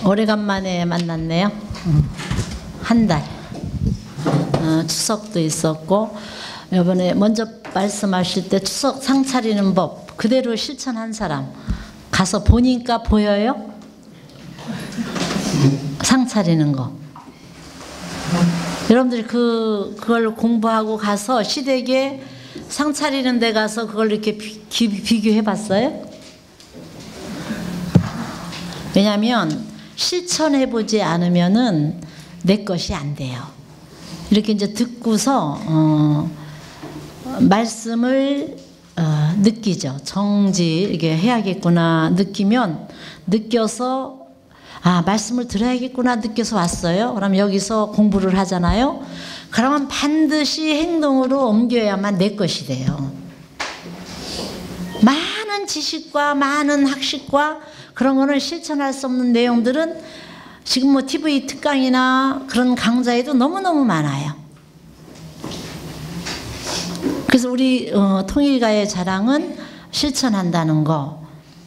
오래간만에 만났네요. 한 달. 추석도 있었고, 이번에 먼저 말씀하실 때 추석 상 차리는 법 그대로 실천한 사람 가서 보니까 보여요? 상 차리는 거. 여러분들이 그걸 공부하고 가서 시댁에 상 차리는 데 가서 그걸 이렇게 비교해 봤어요? 왜냐하면 실천해 보지 않으면은 내 것이 안 돼요. 이렇게 이제 듣고서 말씀을 느끼죠. 정지 이게 해야겠구나 느끼면 느껴서 말씀을 들어야겠구나 느껴서 왔어요. 그럼 여기서 공부를 하잖아요. 그러면 반드시 행동으로 옮겨야만 내 것이 돼요. 많은 지식과 많은 학식과 그런 거는 실천할 수 없는 내용들은 지금 뭐 TV 특강이나 그런 강좌에도 너무너무 많아요. 그래서 우리 통일가의 자랑은 실천한다는 거.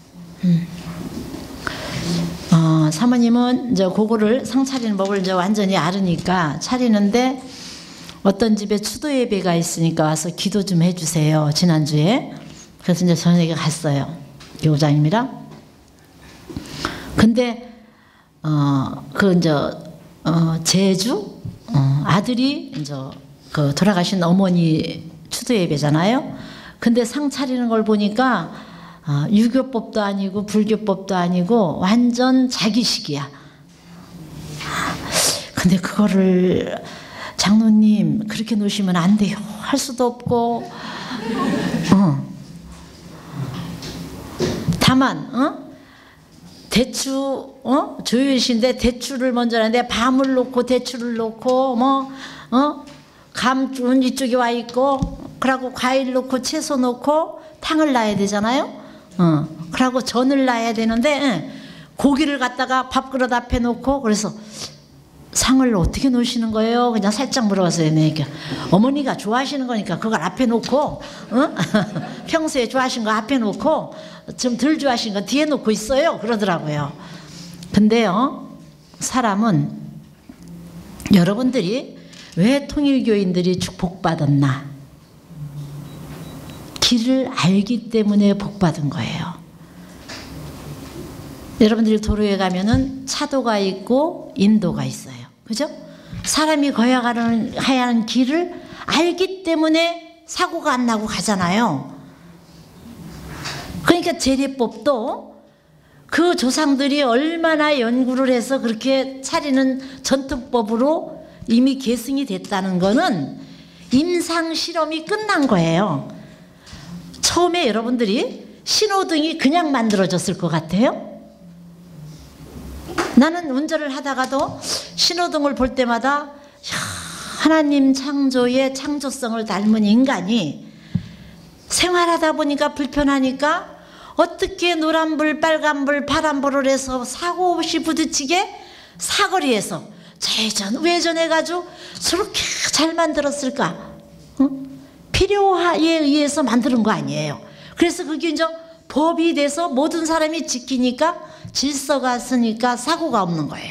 사모님은 이제 그거를 상 차리는 법을 이제 완전히 알으니까 차리는데 어떤 집에 추도 예배가 있으니까 와서 기도 좀 해주세요. 지난주에. 그래서 이제 저녁에 갔어요. 교장님이랑. 근데 제주 아들이 이제 그 돌아가신 어머니 추도 예배잖아요. 근데 상 차리는 걸 보니까 유교법도 아니고 불교법도 아니고 완전 자기식이야. 근데 그거를 장로님 그렇게 놓으시면 안 돼요. 할 수도 없고. 다만 대추 조율신데 대추를 먼저 하는데 밤을 놓고 대추를 놓고 감은 이쪽에 와 있고 그러고 과일 놓고 채소 놓고 탕을 놔야 되잖아요. 그러고 전을 놔야 되는데 고기를 갖다가 밥그릇 앞에 놓고 그래서 상을 어떻게 놓으시는 거예요? 그냥 살짝 물어봤어요. 그러니까 어머니가 좋아하시는 거니까 그걸 앞에 놓고 평소에 좋아하시는 거 앞에 놓고 좀 덜 좋아하시는 거 뒤에 놓고 있어요. 그러더라고요. 근데요, 사람은 여러분들이 왜 통일교인들이 복받았나? 길을 알기 때문에 복받은 거예요. 여러분들이 도로에 가면은 차도가 있고 인도가 있어요. 그죠? 사람이 가야 하는 길을 알기 때문에 사고가 안 나고 가잖아요. 그러니까 제례법도 그 조상들이 얼마나 연구를 해서 그렇게 차리는 전통법으로 이미 계승이 됐다는 거는 임상 실험이 끝난 거예요. 처음에 여러분들이 신호등이 그냥 만들어졌을 것 같아요? 나는 운전을 하다가도 신호등을 볼 때마다 하나님 창조의 창조성을 닮은 인간이 생활하다 보니까 불편하니까 어떻게 노란불, 빨간불, 파란불을 해서 사고 없이 부딪히게 사거리에서 좌회전, 우회전해가지고 저렇게 잘 만들었을까? 필요에 의해서 만드는 거 아니에요. 그래서 그게 이제 법이 돼서 모든 사람이 지키니까 질서가 있으니까 사고가 없는 거예요.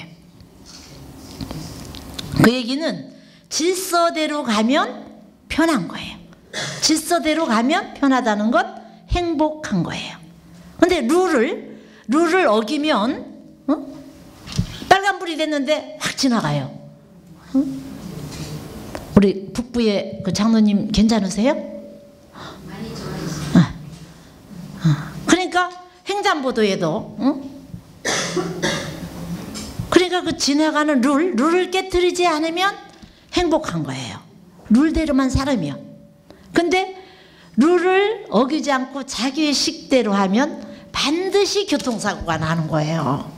그 얘기는 질서대로 가면 편한 거예요. 질서대로 가면 편하다는 것, 행복한 거예요. 근데 룰을 어기면 빨간불이 됐는데 확 지나가요. 우리 북부의 그 장로님 괜찮으세요? 많이 좋아졌어요. 그러니까 횡단보도에도 그러니까 그 지나가는 룰을 깨트리지 않으면 행복한 거예요. 룰대로만 살으면. 근데 룰을 어기지 않고 자기의 식대로 하면 반드시 교통사고가 나는 거예요.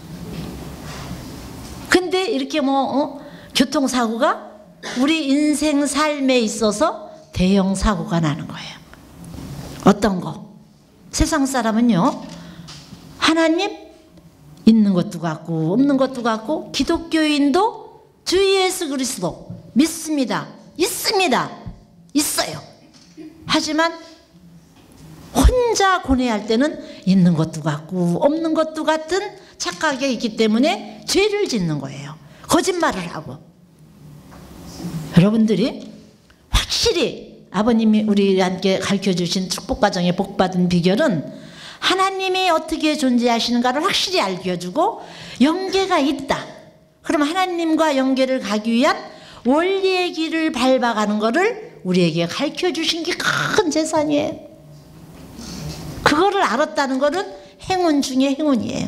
근데 이렇게 교통사고가 우리 인생 삶에 있어서 대형 사고가 나는 거예요. 어떤 거? 세상 사람은요, 하나님 있는 것도 같고 없는 것도 같고 기독교인도 주 예수 그리스도 믿습니다. 있습니다. 있어요. 하지만 혼자 고뇌할 때는 있는 것도 같고 없는 것도 같은 착하게 있기 때문에 죄를 짓는 거예요. 거짓말을 하고. 여러분들이 확실히 아버님이 우리한테 가르쳐주신 축복과정의 복받은 비결은 하나님이 어떻게 존재하시는가를 확실히 알려주고 연계가 있다. 그럼 하나님과 연계를 가기 위한 원리의 길을 밟아가는 것을 우리에게 가르쳐주신 게 큰 재산이에요. 그거를 알았다는 것은 행운 중에 행운이에요.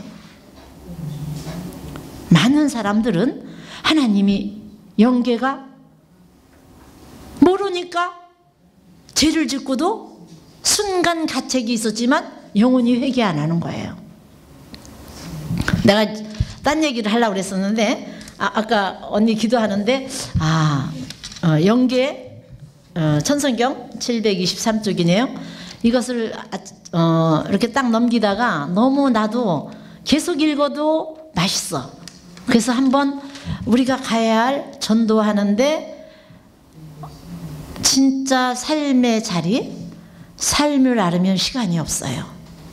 많은 사람들은 하나님이 연계가 모르니까 죄를 짓고도 순간 가책이 있었지만 영원히 회개 안 하는 거예요. 내가 딴 얘기를 하려고 그랬었는데 아까 언니 기도하는데 연계 천성경 723쪽이네요. 이것을 이렇게 딱 넘기다가 너무 나도 계속 읽어도 맛있어. 그래서 한번 우리가 가야 할 전도하는데 진짜 삶의 자리, 삶을 알으면 시간이 없어요.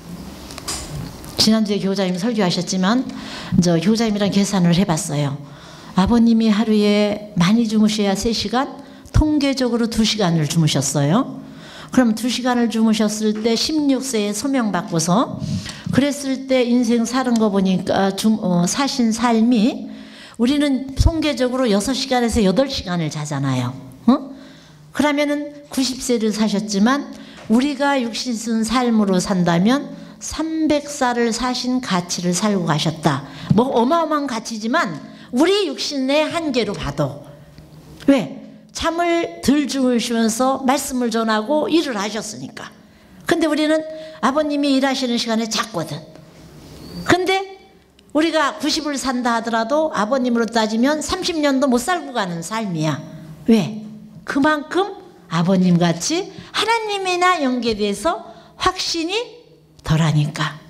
지난주에 교장님 설교하셨지만 저 교장님이랑 계산을 해봤어요. 아버님이 하루에 많이 주무셔야 3시간, 통계적으로 2시간을 주무셨어요. 그럼 2시간을 주무셨을 때 16세에 소명받고서 그랬을 때 인생 사는 거 보니까 사신 삶이 우리는 통계적으로 6시간에서 8시간을 자잖아요. 그러면은 90세를 사셨지만 우리가 육신 쓴 삶으로 산다면 300살을 사신 가치를 살고 가셨다. 뭐 어마어마한 가치지만 우리 육신의 한계로 봐도 왜? 잠을 덜 주무시면서 말씀을 전하고 일을 하셨으니까. 근데 우리는 아버님이 일하시는 시간에 잤거든. 근데 우리가 90을 산다 하더라도 아버님으로 따지면 30년도 못 살고 가는 삶이야. 왜? 그만큼 아버님같이 하나님이나 연계돼서 확신이 덜하니까.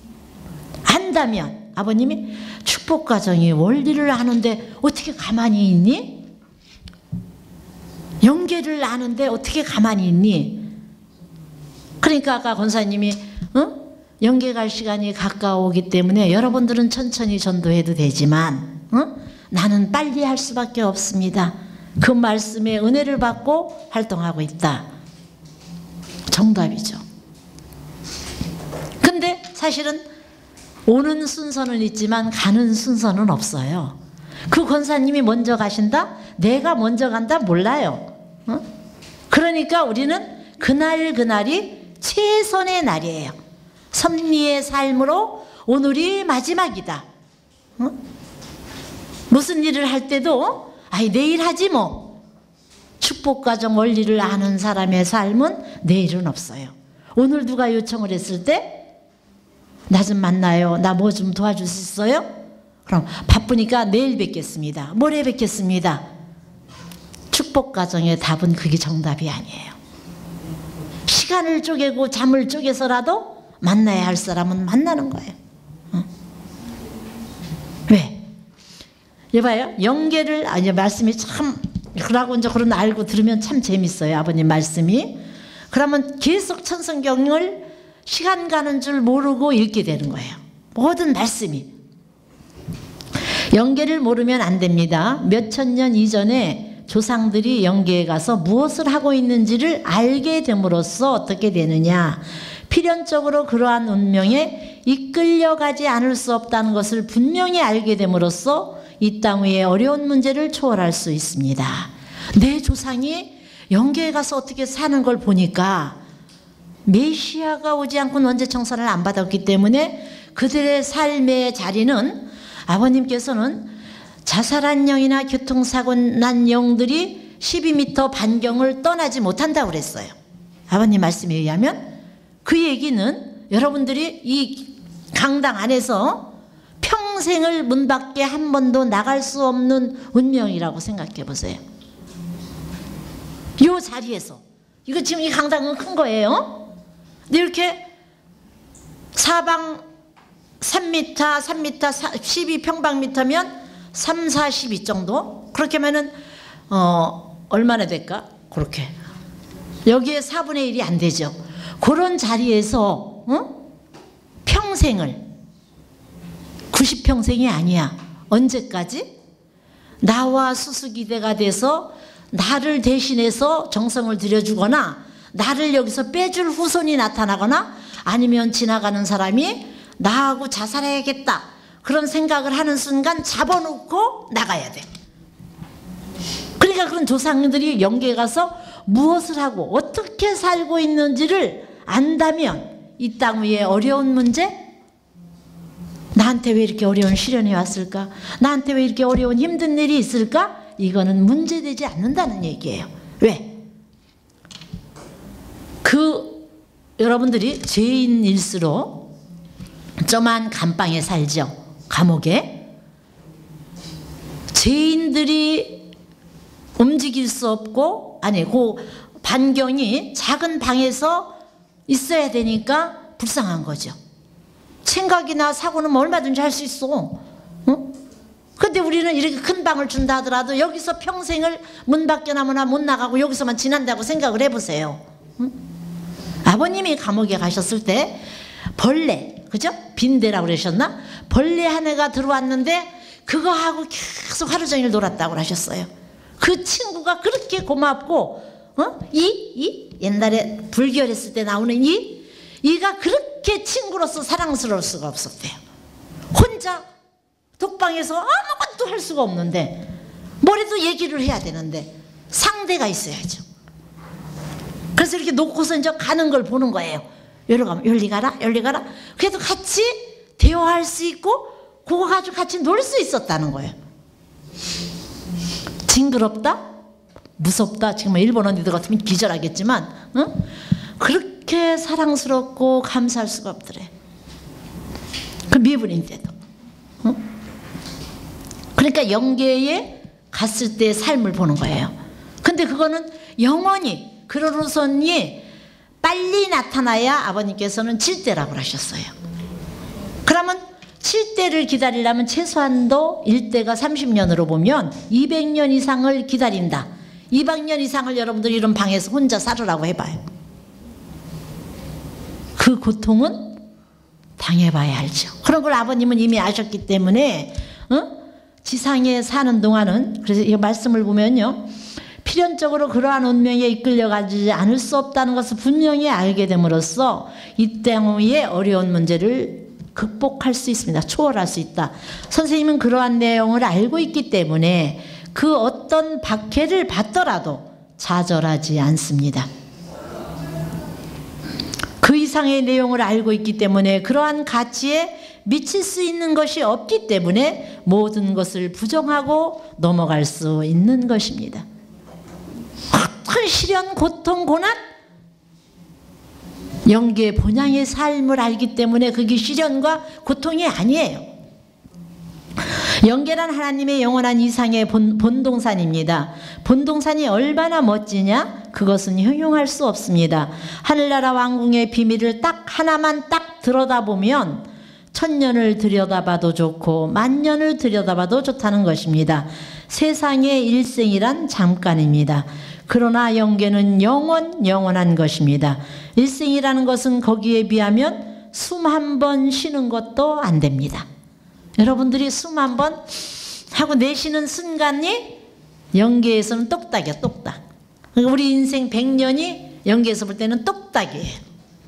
안다면 아버님이 축복과정의 원리를 아는데 어떻게 가만히 있니? 연계를 아는데 어떻게 가만히 있니? 그러니까 아까 권사님이 연계 갈 시간이 가까워오기 때문에 여러분들은 천천히 전도해도 되지만 나는 빨리 할 수밖에 없습니다. 그 말씀에 은혜를 받고 활동하고 있다. 정답이죠. 근데 사실은 오는 순서는 있지만 가는 순서는 없어요. 그 권사님이 먼저 가신다? 내가 먼저 간다? 몰라요. 그러니까 우리는 그날이 최선의 날이에요. 섭리의 삶으로 오늘이 마지막이다. 무슨 일을 할 때도 내일 하지 뭐. 축복과정 원리를 아는 사람의 삶은 내일은 없어요. 오늘 누가 요청을 했을 때 나 좀 만나요. 나 뭐 좀 도와줄 수 있어요? 그럼 바쁘니까 내일 뵙겠습니다. 모레 뵙겠습니다. 축복과정의 답은 그게 정답이 아니에요. 시간을 쪼개고 잠을 쪼개서라도 만나야 할 사람은 만나는 거예요. 왜? 여봐요. 연계를 말씀이 참 그러고 이제 그런 알고 들으면 참 재밌어요. 아버님 말씀이. 그러면 계속 천성경을 시간 가는 줄 모르고 읽게 되는 거예요. 모든 말씀이. 연계를 모르면 안 됩니다. 몇천 년 이전에 조상들이 연계에 가서 무엇을 하고 있는지를 알게 됨으로써 어떻게 되느냐. 필연적으로 그러한 운명에 이끌려가지 않을 수 없다는 것을 분명히 알게 됨으로써 이 땅 위의 어려운 문제를 초월할 수 있습니다. 내 조상이 연계에 가서 어떻게 사는 걸 보니까 메시아가 오지 않고는 원죄청산을 안 받았기 때문에 그들의 삶의 자리는 아버님께서는 자살한 영이나 교통사고 난 영들이 12m 반경을 떠나지 못한다고 그랬어요. 아버님 말씀에 의하면. 그 얘기는 여러분들이 이 강당 안에서 평생을 문 밖에 한 번도 나갈 수 없는 운명이라고 생각해 보세요. 이 자리에서. 이거 지금 이 강당은 큰 거예요. 근데 이렇게 사방 3m, 12평방미터면 3, 40 정도? 그렇게 하면은 얼마나 될까? 그렇게. 여기에 4분의 1이 안 되죠. 그런 자리에서 평생을 90평생이 아니야. 언제까지? 나와 수수기대가 돼서 나를 대신해서 정성을 들여주거나 나를 여기서 빼줄 후손이 나타나거나 아니면 지나가는 사람이 나하고 자살해야겠다 그런 생각을 하는 순간 잡아놓고 나가야 돼. 그러니까 그런 조상들이 영계에 가서 무엇을 하고 어떻게 살고 있는지를 안다면 이 땅 위에 어려운 문제, 나한테 왜 이렇게 어려운 시련이 왔을까? 나한테 왜 이렇게 어려운 힘든 일이 있을까? 이거는 문제되지 않는다는 얘기예요. 왜? 여러분들이 죄인일수록 저만 감방에 살죠. 감옥에. 죄인들이 움직일 수 없고, 그 반경이 작은 방에서 있어야 되니까 불쌍한 거죠. 생각이나 사고는 뭐 얼마든지 할 수 있어. 근데 우리는 이렇게 큰 방을 준다 하더라도 여기서 평생을 문 밖에 나무나 못 나가고 여기서만 지난다고 생각을 해보세요. 아버님이 감옥에 가셨을 때 벌레, 그죠? 빈대라고 그러셨나? 벌레 한 애가 들어왔는데 그거 하고 계속 하루 종일 놀았다고 하셨어요. 그 친구가 그렇게 고맙고, 옛날에 불결했을 때 나오는 이가 그렇게 친구로서 사랑스러울 수가 없었대요. 혼자 독방에서 아무것도 할 수가 없는데 뭐래도 얘기를 해야 되는데 상대가 있어야죠. 그래서 이렇게 놓고서 이제 가는 걸 보는 거예요. 여기로 가면 여기 가라, 여기 가라. 그래도 같이 대화할 수 있고 그거 가지고 같이 놀 수 있었다는 거예요. 징그럽다? 무섭다? 지금 일본 언니들 같으면 기절하겠지만 그렇게 사랑스럽고 감사할 수가 없더래. 그 미분인데도. 그러니까 영계에 갔을 때의 삶을 보는 거예요. 근데 그거는 영원히 그런 후손이 빨리 나타나야 아버님께서는 7대라고 하셨어요. 그러면 7대를 기다리려면 최소한도 1대가 30년으로 보면 200년 이상을 기다린다. 200년 이상을 여러분들이 이런 방에서 혼자 살으라고 해봐요. 그 고통은 당해봐야 알죠. 그런 걸 아버님은 이미 아셨기 때문에 지상에 사는 동안은, 그래서 이 말씀을 보면요, 필연적으로 그러한 운명에 이끌려가지 않을 수 없다는 것을 분명히 알게 됨으로써 이 땅 위에 어려운 문제를 극복할 수 있습니다. 초월할 수 있다. 선생님은 그러한 내용을 알고 있기 때문에 그 어떤 박해를 받더라도 좌절하지 않습니다. 그 이상의 내용을 알고 있기 때문에 그러한 가치에 미칠 수 있는 것이 없기 때문에 모든 것을 부정하고 넘어갈 수 있는 것입니다. 큰 시련, 고통, 고난, 영계 본향의 삶을 알기 때문에 그게 시련과 고통이 아니에요. 영계란 하나님의 영원한 이상의 본동산입니다. 본동산이 얼마나 멋지냐? 그것은 형용할 수 없습니다. 하늘나라 왕궁의 비밀을 딱 하나만 딱 들여다보면 1000년을 들여다봐도 좋고 10,000년을 들여다봐도 좋다는 것입니다. 세상의 일생이란 잠깐입니다. 그러나 영계는 영원한 것입니다. 일생이라는 것은 거기에 비하면 숨 한 번 쉬는 것도 안 됩니다. 여러분들이 숨 한 번 하고 내쉬는 순간이 영계에서는 똑딱이야, 똑딱. 우리 인생 100년이 영계에서 볼 때는 똑딱이에요.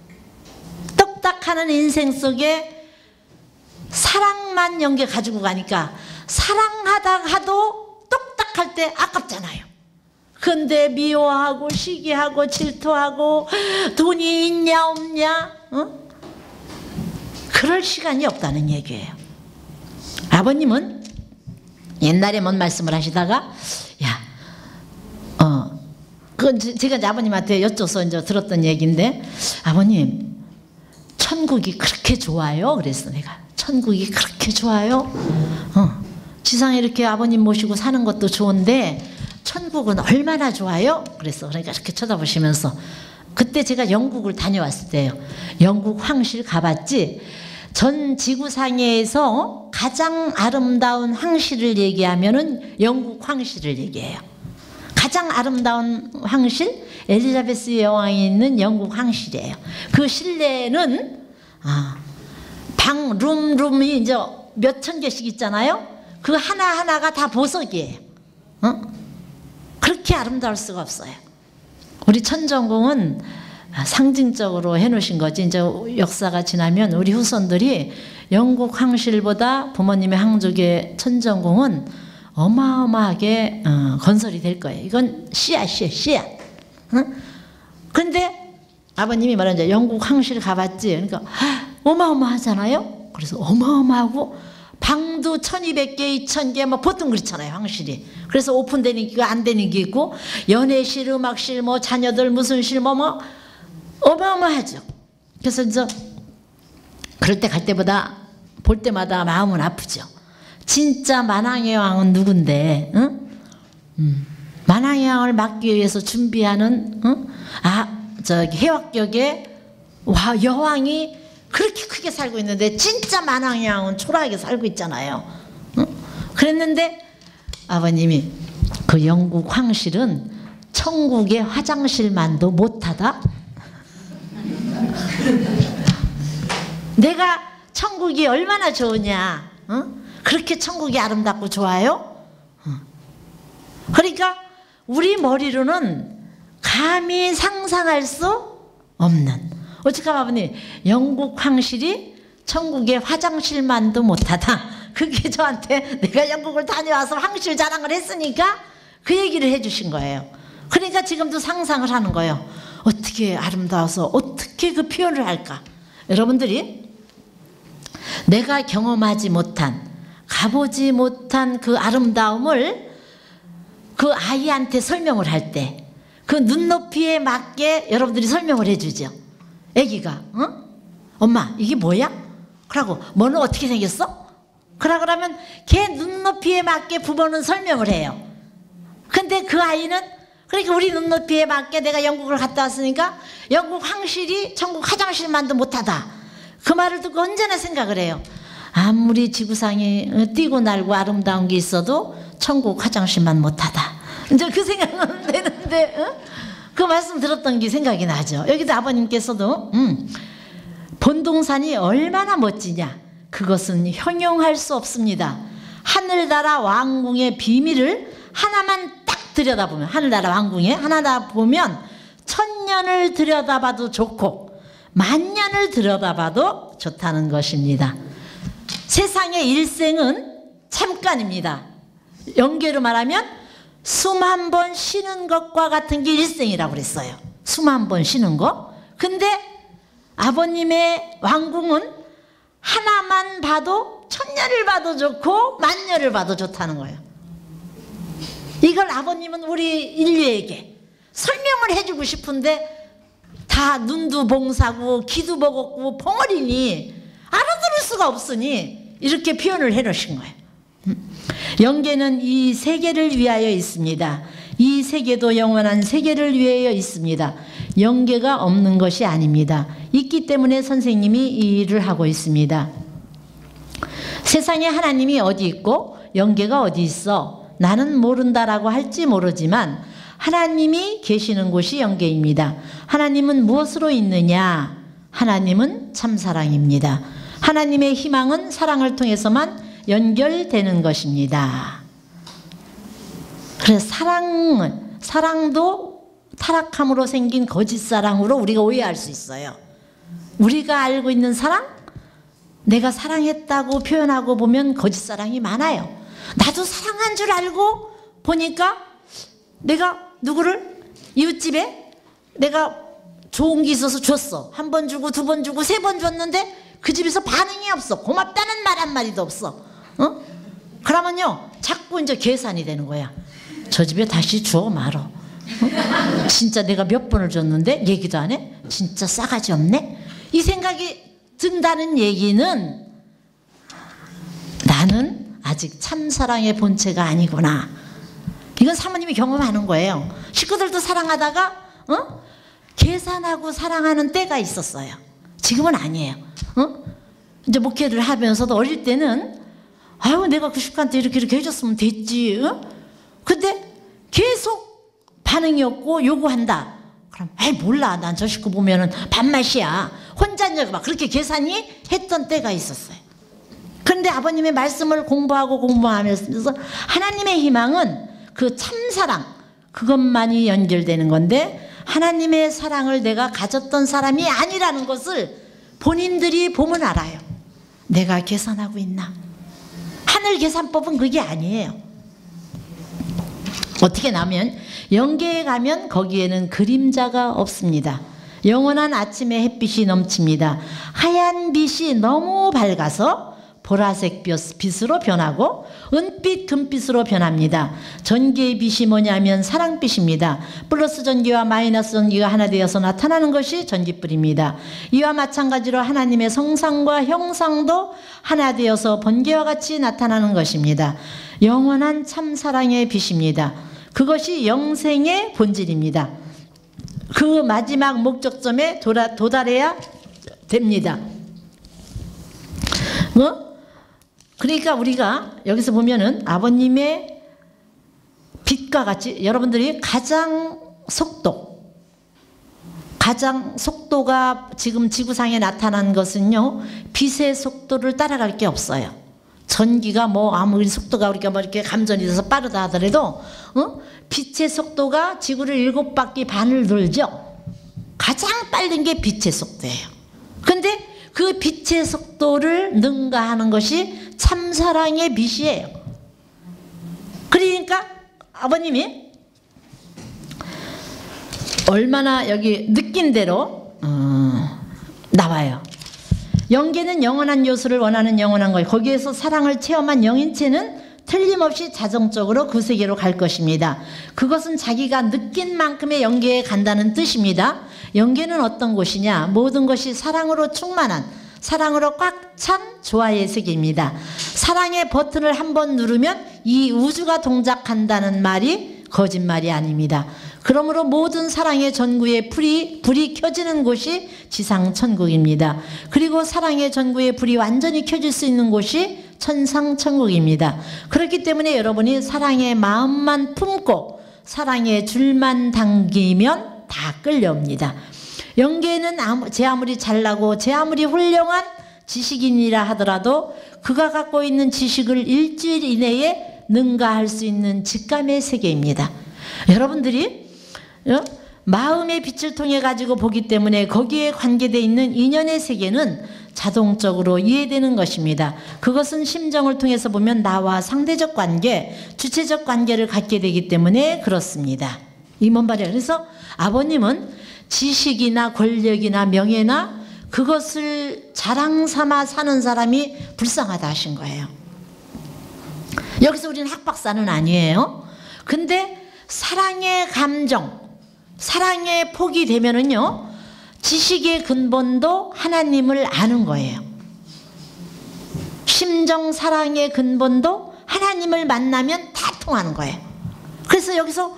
똑딱하는 인생 속에 사랑만 영계 가지고 가니까 사랑하다가도 똑딱할 때 아깝잖아요. 근데 미워하고 시기하고 질투하고 돈이 있냐 없냐, 그럴 시간이 없다는 얘기예요. 아버님은 옛날에 뭔 말씀을 하시다가, 그건 제가 이제 아버님한테 여쭤서 이제 들었던 얘기인데, 아버님, 천국이 그렇게 좋아요? 그랬어. 내가 천국이 그렇게 좋아요? 지상에 이렇게 아버님 모시고 사는 것도 좋은데 천국은 얼마나 좋아요? 그랬어. 그러니까 이렇게 쳐다보시면서, 그때 제가 영국을 다녀왔을 때요. 영국 황실 가봤지. 전 지구상에서 가장 아름다운 황실을 얘기하면은 영국 황실을 얘기해요. 가장 아름다운 황실, 엘리자베스 여왕이 있는 영국 황실이에요. 그 실내는 룸이 이제 몇천 개씩 있잖아요. 그 하나하나가 다 보석이에요. 그렇게 아름다울 수가 없어요. 우리 천정궁은 상징적으로 해놓으신 거지. 이제 역사가 지나면 우리 후손들이 영국 황실보다 부모님의 항족의 천정궁은 어마어마하게 건설이 될 거예요. 이건 씨앗이에요. 근데 아버님이 말하는 영국 황실 가봤지. 그러니까 어마어마하잖아요. 그래서 어마어마하고 방도 1200개, 2000개 뭐 보통 그렇잖아요. 황실이. 그래서 오픈되는 게 안 되는 게 있고 연애실, 음악실, 뭐 자녀들 무슨 실 뭐 어마어마하죠. 그래서 이제 그럴 때 갈 때보다 볼 때마다 마음은 아프죠. 진짜 만왕의 왕은 누군데? 만왕의 왕을 막기 위해서 준비하는 저기 해wak역에 여왕이 그렇게 크게 살고 있는데 진짜 만왕의 왕은 초라하게 살고 있잖아요. 그랬는데 아버님이 그 영국 황실은 천국의 화장실만도 못하다. 내가 천국이 얼마나 좋으냐. 그렇게 천국이 아름답고 좋아요. 그러니까 우리 머리로는 감히 상상할 수 없는. 어찌하면 아버님 영국 황실이 천국의 화장실만도 못하다. 그게 저한테 내가 영국을 다녀와서 황실 자랑을 했으니까 그 얘기를 해주신 거예요. 그러니까 지금도 상상을 하는 거예요. 어떻게 아름다워서 어떻게 그 표현을 할까. 여러분들이 내가 경험하지 못한 가보지 못한 그 아름다움을 그 아이한테 설명을 할 때 그 눈높이에 맞게 여러분들이 설명을 해주죠. 애기가 엄마 이게 뭐야? 그러고 뭐는 어떻게 생겼어? 그러면 걔 눈높이에 맞게 부모는 설명을 해요. 근데 그 아이는 그러니까 우리 눈높이에 맞게 내가 영국을 갔다 왔으니까 영국 황실이 천국 화장실만도 못하다. 그 말을 듣고 언제나 생각을 해요. 아무리 지구상에 뛰고 날고 아름다운 게 있어도 천국 화장실만 못하다. 이제 그 생각은 되는데 그 말씀 들었던 게 생각이 나죠. 여기도 아버님께서도 본동산이 얼마나 멋지냐. 그것은 형용할 수 없습니다. 하늘나라 왕궁의 비밀을 하나만 딱 들여다보면 하늘나라 왕궁에 하나 보면 천년을 들여다봐도 좋고 만년을 들여다봐도 좋다는 것입니다. 세상의 일생은 잠깐입니다. 연계로 말하면 숨 한 번 쉬는 것과 같은 게 일생이라고 그랬어요. 숨 한 번 쉬는 거. 근데 아버님의 왕궁은 하나만 봐도 천년을 봐도 좋고 만년을 봐도 좋다는 거예요. 이걸 아버님은 우리 인류에게 설명을 해주고 싶은데 다 눈도 봉사고 귀도 먹었고 벙어리니 알아들을 수가 없으니 이렇게 표현을 해놓으신 거예요. 영계는 이 세계를 위하여 있습니다. 이 세계도 영원한 세계를 위하여 있습니다. 영계가 없는 것이 아닙니다. 있기 때문에 선생님이 이 일을 하고 있습니다. 세상에 하나님이 어디 있고 영계가 어디 있어? 나는 모른다라고 할지 모르지만 하나님이 계시는 곳이 영계입니다. 하나님은 무엇으로 있느냐? 하나님은 참사랑입니다. 하나님의 희망은 사랑을 통해서만 연결되는 것입니다. 그래서 사랑도 타락함으로 생긴 거짓사랑으로 우리가 오해할 수 있어요. 우리가 알고 있는 사랑? 내가 사랑했다고 표현하고 보면 거짓사랑이 많아요. 나도 사랑한 줄 알고 보니까 내가 누구를 이웃집에 내가 좋은 게 있어서 줬어. 한 번 주고 두 번 주고 세 번 줬는데 그 집에서 반응이 없어. 고맙다는 말 한마디도 없어. 그러면요 자꾸 이제 계산이 되는 거야. 저 집에 다시 줘 말어. 진짜 내가 몇 번을 줬는데 얘기도 안 해? 진짜 싸가지 없네? 이 생각이 든다는 얘기는 나는 아직 참사랑의 본체가 아니구나. 이건 사모님이 경험하는 거예요. 식구들도 사랑하다가 계산하고 사랑하는 때가 있었어요. 지금은 아니에요. 이제 목회를 하면서도 어릴 때는 아유 내가 그 식구한테 이렇게 해줬으면 됐지. 근데 계속 반응이 없고 요구한다. 그럼 에이 몰라 난 저 식구 보면은 밥맛이야. 혼자 막 그렇게 계산이 했던 때가 있었어요. 그런데 아버님의 말씀을 공부하면서 하나님의 희망은 그 참사랑 그것만이 연결되는 건데 하나님의 사랑을 내가 가졌던 사람이 아니라는 것을 본인들이 보면 알아요. 내가 계산하고 있나? 하늘 계산법은 그게 아니에요. 어떻게 나면 영계에 가면 거기에는 그림자가 없습니다. 영원한 아침에 햇빛이 넘칩니다. 하얀 빛이 너무 밝아서 보라색 빛으로 변하고 은빛 금빛으로 변합니다. 전기의 빛이 뭐냐면 사랑빛입니다. 플러스 전기와 마이너스 전기가 하나 되어서 나타나는 것이 전기불입니다. 이와 마찬가지로 하나님의 성상과 형상도 하나 되어서 번개와 같이 나타나는 것입니다. 영원한 참사랑의 빛입니다. 그것이 영생의 본질입니다. 그 마지막 목적점에 도달해야 됩니다. 그러니까 우리가 여기서 보면은 아버님의 빛과 같이 여러분들이 가장 속도가 지금 지구상에 나타난 것은요, 빛의 속도를 따라갈 게 없어요. 전기가 뭐 아무리 속도가 우리가 뭐 이렇게 감전이 돼서 빠르다 하더라도 빛의 속도가 지구를 7바퀴 반을 돌죠. 가장 빠른 게 빛의 속도예요. 근데 그 빛의 속도를 능가하는 것이 참사랑의 빛이에요. 그러니까 아버님이 얼마나 여기 느낀 대로 나와요. 영계는 영원한 요소를 원하는 영원한 것, 거기에서 사랑을 체험한 영인체는 틀림없이 자정적으로 그 세계로 갈 것입니다. 그것은 자기가 느낀 만큼의 영계에 간다는 뜻입니다. 영계는 어떤 곳이냐? 모든 것이 사랑으로 충만한, 사랑으로 꽉 찬 조화의 세계입니다. 사랑의 버튼을 한번 누르면 이 우주가 동작한다는 말이 거짓말이 아닙니다. 그러므로 모든 사랑의 전구에 불이 켜지는 곳이 지상천국입니다. 그리고 사랑의 전구에 불이 완전히 켜질 수 있는 곳이 천상천국입니다. 그렇기 때문에 여러분이 사랑의 마음만 품고 사랑의 줄만 당기면 다 끌려옵니다. 영계는 제 아무리 잘나고 제 아무리 훌륭한 지식인이라 하더라도 그가 갖고 있는 지식을 일주일 이내에 능가할 수 있는 직감의 세계입니다. 여러분들이 마음의 빛을 통해 가지고 보기 때문에 거기에 관계되어 있는 인연의 세계는 자동적으로 이해되는 것입니다. 그것은 심정을 통해서 보면 나와 상대적 관계, 주체적 관계를 갖게 되기 때문에 그렇습니다. 이 뭔 말이에요? 그래서 아버님은 지식이나 권력이나 명예나 그것을 자랑 삼아 사는 사람이 불쌍하다 하신 거예요. 여기서 우리는 학박사는 아니에요. 근데 사랑의 감정, 사랑의 폭이 되면은요, 지식의 근본도 하나님을 아는 거예요. 심정 사랑의 근본도 하나님을 만나면 다 통하는 거예요. 그래서 여기서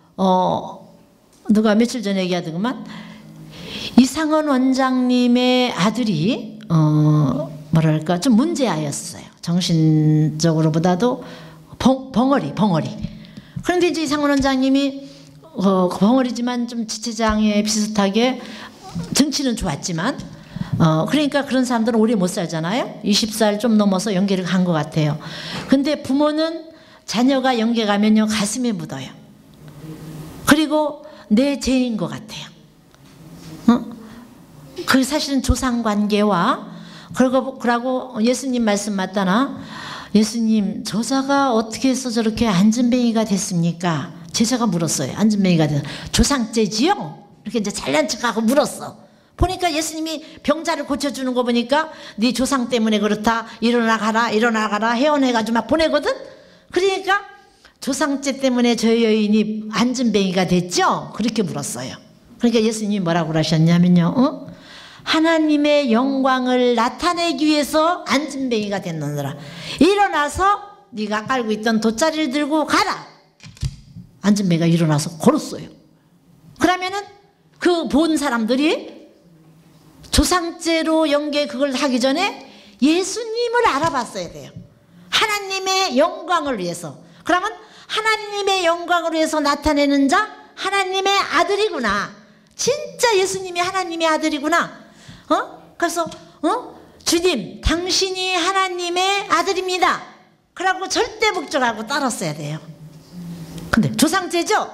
누가 며칠 전에 얘기하더구만, 이상원 원장님의 아들이 뭐랄까 좀 문제아였어요. 정신적으로보다도 벙어리. 그런데 이제 이상원 원장님이 벙어리지만 좀 지체장애 비슷하게 정치는 좋았지만 그러니까 그런 사람들은 오래 못 살잖아요. 20살 좀 넘어서 연계를 간 것 같아요. 근데 부모는 자녀가 연계 가면요 가슴에 묻어요. 그리고 내 죄인 것 같아요. 그 사실은 조상관계와 그러고 예수님 말씀 맞다나, 예수님 저자가 어떻게 해서 저렇게 안진뱅이가 됐습니까? 제자가 물었어요. 안진뱅이가 돼서 조상죄지요? 이렇게 이제 잘난 척하고 물었어. 보니까 예수님이 병자를 고쳐주는 거 보니까 네 조상 때문에 그렇다, 일어나 가라 해원해가지고 막 보내거든. 그러니까 조상죄 때문에 저 여인이 안진뱅이가 됐죠? 그렇게 물었어요. 그러니까 예수님이 뭐라고 하셨냐면요, 하나님의 영광을 나타내기 위해서 안진뱅이가 됐느니라. 일어나서 네가 깔고 있던 돗자리를 들고 가라. 안진뱅이가 일어나서 걸었어요. 그러면은 그 본 사람들이 조상죄로 연계 그걸 하기 전에 예수님을 알아봤어야 돼요. 하나님의 영광을 위해서. 그러면 하나님의 영광을 위해서 나타내는 자, 하나님의 아들이구나. 진짜 예수님이 하나님의 아들이구나. 그래서 주님, 당신이 하나님의 아들입니다. 그러고 절대 복종하고 따랐어야 돼요. 근데 조상제죠?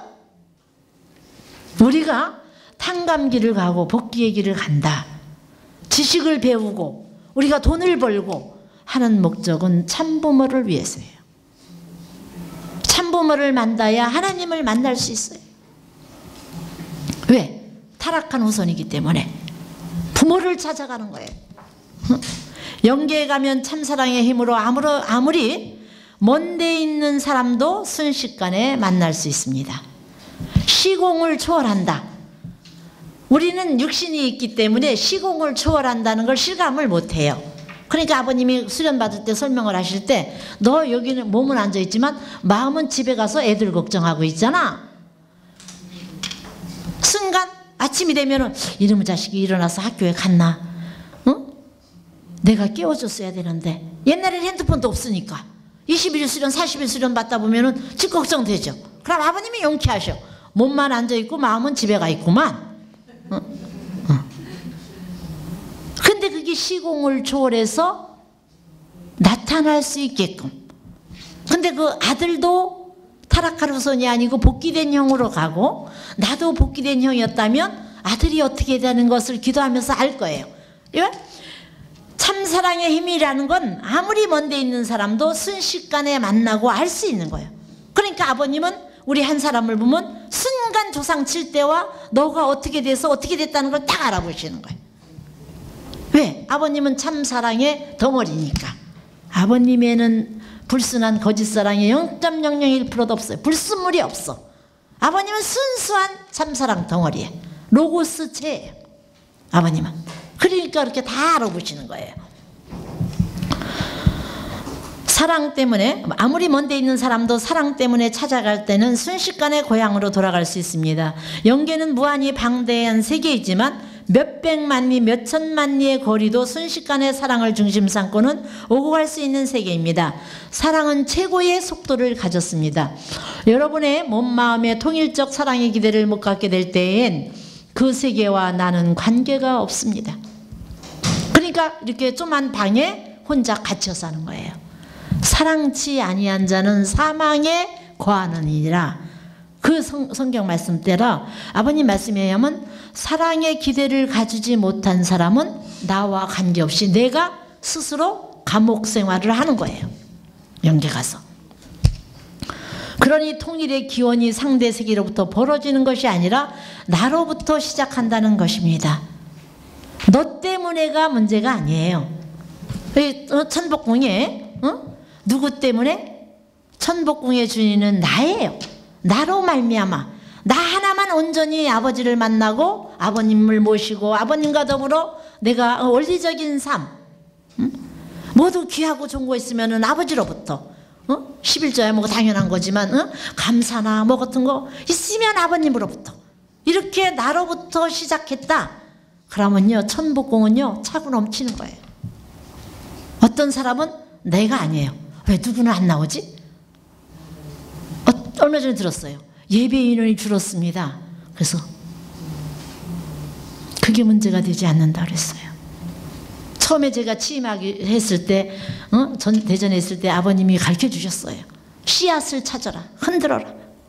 우리가 탕감길을 가고 복귀의 길을 간다. 지식을 배우고 우리가 돈을 벌고 하는 목적은 참부모를 위해서예요. 참부모를 만나야 하나님을 만날 수 있어요. 왜? 타락한 후손이기 때문에 부모를 찾아가는 거예요. 영계에 가면 참사랑의 힘으로 아무리 먼데 있는 사람도 순식간에 만날 수 있습니다. 시공을 초월한다. 우리는 육신이 있기 때문에 시공을 초월한다는 걸 실감을 못해요. 그러니까 아버님이 수련 받을 때 설명을 하실 때 너 여기는 몸은 앉아있지만 마음은 집에 가서 애들 걱정하고 있잖아. 순간 아침이 되면은 이놈의 자식이 일어나서 학교에 갔나? 응? 내가 깨워줬어야 되는데. 옛날에는 핸드폰도 없으니까 20일 수련 40일 수련 받다 보면은 집 걱정되죠. 그럼 아버님이 용케하셔. 몸만 앉아있고 마음은 집에 가 있구만. 근데 그게 시공을 초월해서 나타날 수 있게끔. 근데 그 아들도 타락한 후손이 아니고 복귀된 형으로 가고 나도 복귀된 형이었다면 아들이 어떻게 되는 것을 기도하면서 알 거예요. 예? 참사랑의 힘이라는 건 아무리 먼데 있는 사람도 순식간에 만나고 알 수 있는 거예요. 그러니까 아버님은 우리 한 사람을 보면 순간 조상 칠 때와 너가 어떻게 돼서 어떻게 됐다는 걸 딱 알아보시는 거예요. 왜? 아버님은 참사랑의 덩어리니까. 아버님에는 불순한 거짓사랑이 0.001%도 없어요. 불순물이 없어. 아버님은 순수한 참사랑 덩어리예요. 로고스체예요. 아버님은. 그러니까 그렇게 다 알아보시는 거예요. 사랑 때문에 아무리 먼데 있는 사람도 사랑 때문에 찾아갈 때는 순식간에 고향으로 돌아갈 수 있습니다. 영계는 무한히 방대한 세계이지만 몇백만 리 몇천만 리의 거리도 순식간에 사랑을 중심 삼고는 오고 갈 수 있는 세계입니다. 사랑은 최고의 속도를 가졌습니다. 여러분의 몸 마음의 통일적 사랑의 기대를 못 갖게 될 때엔 그 세계와 나는 관계가 없습니다. 그러니까 이렇게 좀만 방에 혼자 갇혀 사는 거예요. 사랑치 아니한 자는 사망에 거하느니라. 그 성경 말씀 때라 아버님 말씀에 의하면 사랑의 기대를 가지지 못한 사람은 나와 관계없이 내가 스스로 감옥 생활을 하는 거예요. 영계 가서. 그러니 통일의 기원이 상대 세계로부터 벌어지는 것이 아니라 나로부터 시작한다는 것입니다. 너 때문에가 문제가 아니에요. 천복궁에 누구 때문에? 천복궁의 주인은 나예요. 나로 말미암아 나 하나만 온전히 아버지를 만나고 아버님을 모시고 아버님과 더불어 내가 원리적인 삶 모두 귀하고 좋은 거 있으면 아버지로부터 11조야 뭐 당연한 거지만 감사나 뭐 같은 거 있으면 아버님으로부터 이렇게 나로부터 시작했다. 그러면요 천복궁은요 차고 넘치는 거예요. 어떤 사람은 내가 아니에요. 왜 누구는 안 나오지? 얼마 전에 들었어요. 예배 인원이 줄었습니다. 그래서 그게 문제가 되지 않는다 그랬어요. 처음에 제가 취임하기 했을 때 대전에 있을 때 아버님이 가르쳐 주셨어요. 씨앗을 찾아라. 흔들어라.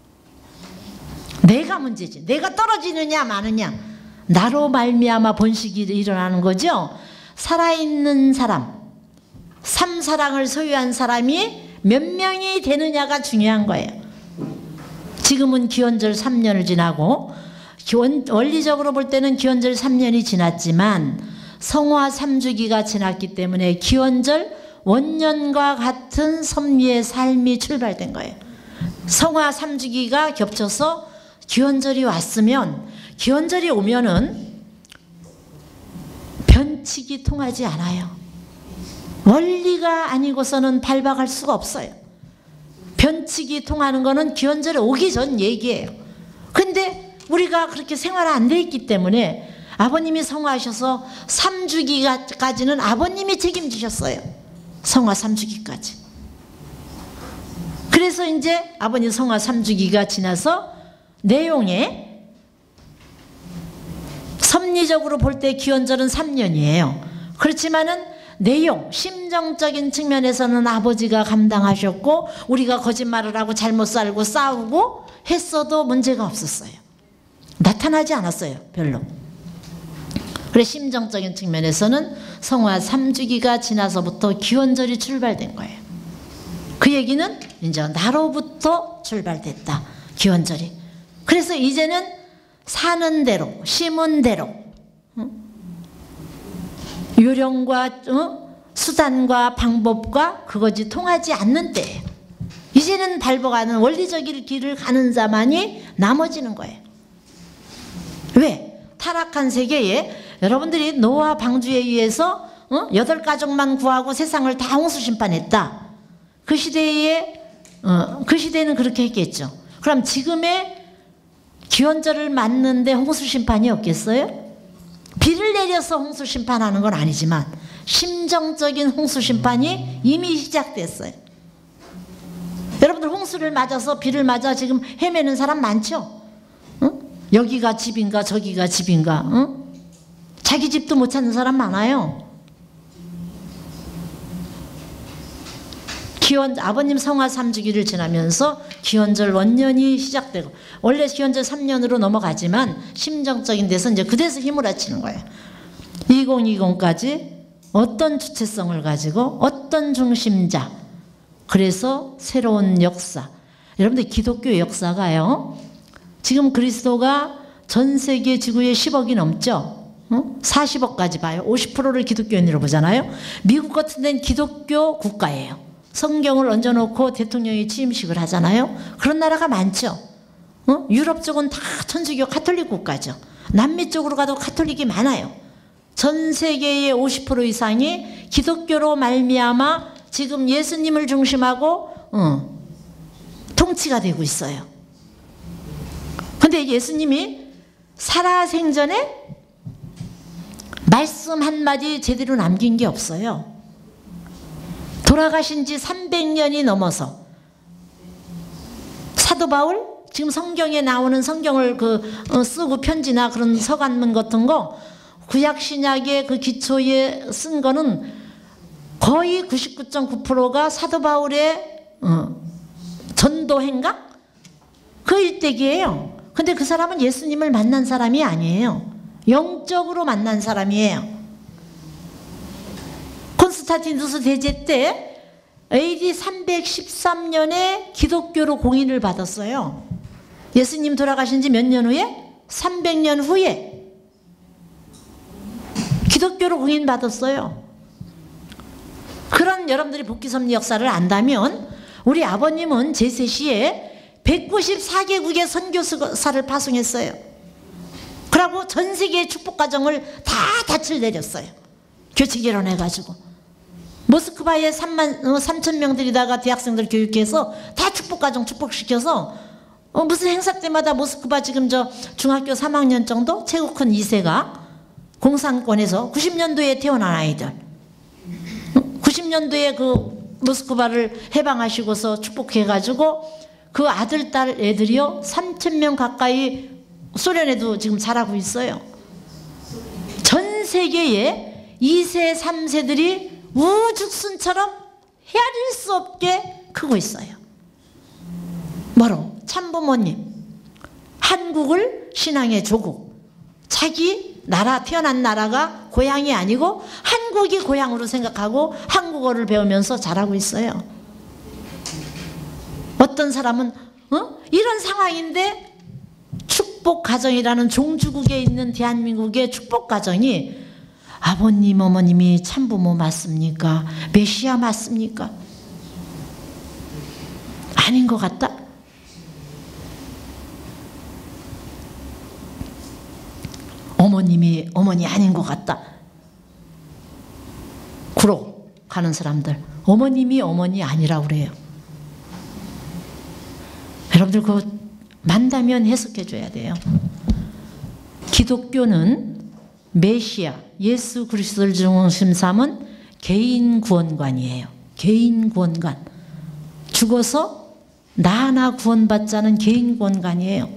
내가 문제지. 내가 떨어지느냐 마느냐. 나로 말미암아 번식이 일어나는 거죠. 살아있는 사람, 삼사랑을 소유한 사람이 몇 명이 되느냐가 중요한 거예요. 지금은 기원절 3년을 지나고 원리적으로 볼 때는 기원절 3년이 지났지만 성화 3주기가 지났기 때문에 기원절 원년과 같은 섭리의 삶이 출발된 거예요. 성화 3주기가 겹쳐서 기원절이 왔으면 기원절이 오면은 변칙이 통하지 않아요. 원리가 아니고서는 밟아갈 수가 없어요. 변칙이 통하는 거는 기원절에 오기 전 얘기예요. 근데 우리가 그렇게 생활이 안 돼 있기 때문에 아버님이 성화하셔서 3주기까지는 아버님이 책임지셨어요. 성화 3주기까지. 그래서 이제 아버님 성화 3주기가 지나서 내용에 섭리적으로 볼 때 기원절은 3년이에요. 그렇지만은 내용, 심정적인 측면에서는 아버지가 감당하셨고 우리가 거짓말을 하고 잘못 살고 싸우고 했어도 문제가 없었어요. 나타나지 않았어요. 별로. 그래 심정적인 측면에서는 성화 3주기가 지나서부터 기원절이 출발된 거예요. 그 얘기는 이제 나로부터 출발됐다. 기원절이. 그래서 이제는 사는 대로 심은 대로 요령과 수단과 방법과 그것이 통하지 않는 때예요. 이제는 밟아가는 원리적인 길을 가는 자만이 남아지는 거예요. 왜? 타락한 세계에 여러분들이 노아 방주에 의해서 8가족만 구하고 세상을 다 홍수 심판했다. 그 시대에 그 시대는 그렇게 했겠죠. 그럼 지금의 기원절을 맞는데 홍수 심판이 없겠어요? 비를 내려서 홍수 심판하는 건 아니지만 심정적인 홍수 심판이 이미 시작됐어요. 여러분들 홍수를 맞아서 비를 맞아 지금 헤매는 사람 많죠? 여기가 집인가 저기가 집인가 자기 집도 못 찾는 사람 많아요. 아버님 성화 3주기를 지나면서 기원절 원년이 시작되고 원래 기원절 3년으로 넘어가지만 심정적인 데서 이제 그데서 힘을 합치는 거예요. 2020까지 어떤 주체성을 가지고 어떤 중심자, 그래서 새로운 역사. 여러분들 기독교 역사가요, 지금 그리스도가 전 세계 지구에 10억이 넘죠. 40억까지 봐요. 50%를 기독교인으로 보잖아요. 미국 같은 데는 기독교 국가예요. 성경을 얹어놓고 대통령이 취임식을 하잖아요. 그런 나라가 많죠. 유럽 쪽은 다 천주교 카톨릭 국가죠. 남미 쪽으로 가도 카톨릭이 많아요. 전 세계의 50% 이상이 기독교로 말미암아 지금 예수님을 중심하고 통치가 되고 있어요. 근데 예수님이 살아생전에 말씀 한마디 제대로 남긴 게 없어요. 돌아가신 지 300년이 넘어서 사도 바울 지금 성경에 나오는 성경을 쓰고 편지나 그런 서간문 같은 거 구약 신약의 그 기초에 쓴 거는 거의 99.9%가 사도 바울의 전도 행각 그 일대기예요. 근데 그 사람은 예수님을 만난 사람이 아니에요. 영적으로 만난 사람이에요. 콘스탄티누스 대제 때 AD 313년에 기독교로 공인을 받았어요. 예수님 돌아가신 지 몇 년 후에? 300년 후에 기독교로 공인 받았어요. 그런 여러분들이 복귀섭리 역사를 안다면 우리 아버님은 제3시에 194개국의 선교사를 파송했어요. 그리고 전 세계의 축복가정을 다 닻을 내렸어요. 교체 결혼해가지고 모스크바에 3,000명들이다가 대학생들 교육해서 다 축복가정 축복시켜서 무슨 행사 때마다 모스크바 지금 저 중학교 3학년 정도 최고 큰 2세가 공산권에서 90년도에 태어난 아이들 90년도에 그 모스크바를 해방하시고서 축복해가지고 그 아들 딸 애들이요 3,000명 가까이 소련에도 지금 자라고 있어요. 전 세계에 2세 3세들이 우죽순처럼 헤아릴 수 없게 크고 있어요. 뭐로? 참부모님, 한국을 신앙의 조국, 자기 나라 태어난 나라가 고향이 아니고 한국이 고향으로 생각하고 한국어를 배우면서 자라고 있어요. 어떤 사람은 이런 상황인데 축복 가정이라는 종주국에 있는 대한민국의 축복 가정이 아버님 어머님이 참부모 맞습니까? 메시아 맞습니까? 아닌 것 같다. 어머님이 어머니 아닌 것 같다. 구로 가는 사람들 어머님이 어머니 아니라고 그래요. 여러분들 그거 만다면 해석해 줘야 돼요. 기독교는 메시아 예수 그리스도를 중심 삼은 개인 구원관이에요. 개인 구원관. 죽어서 나 하나 구원받자는 개인 구원관이에요.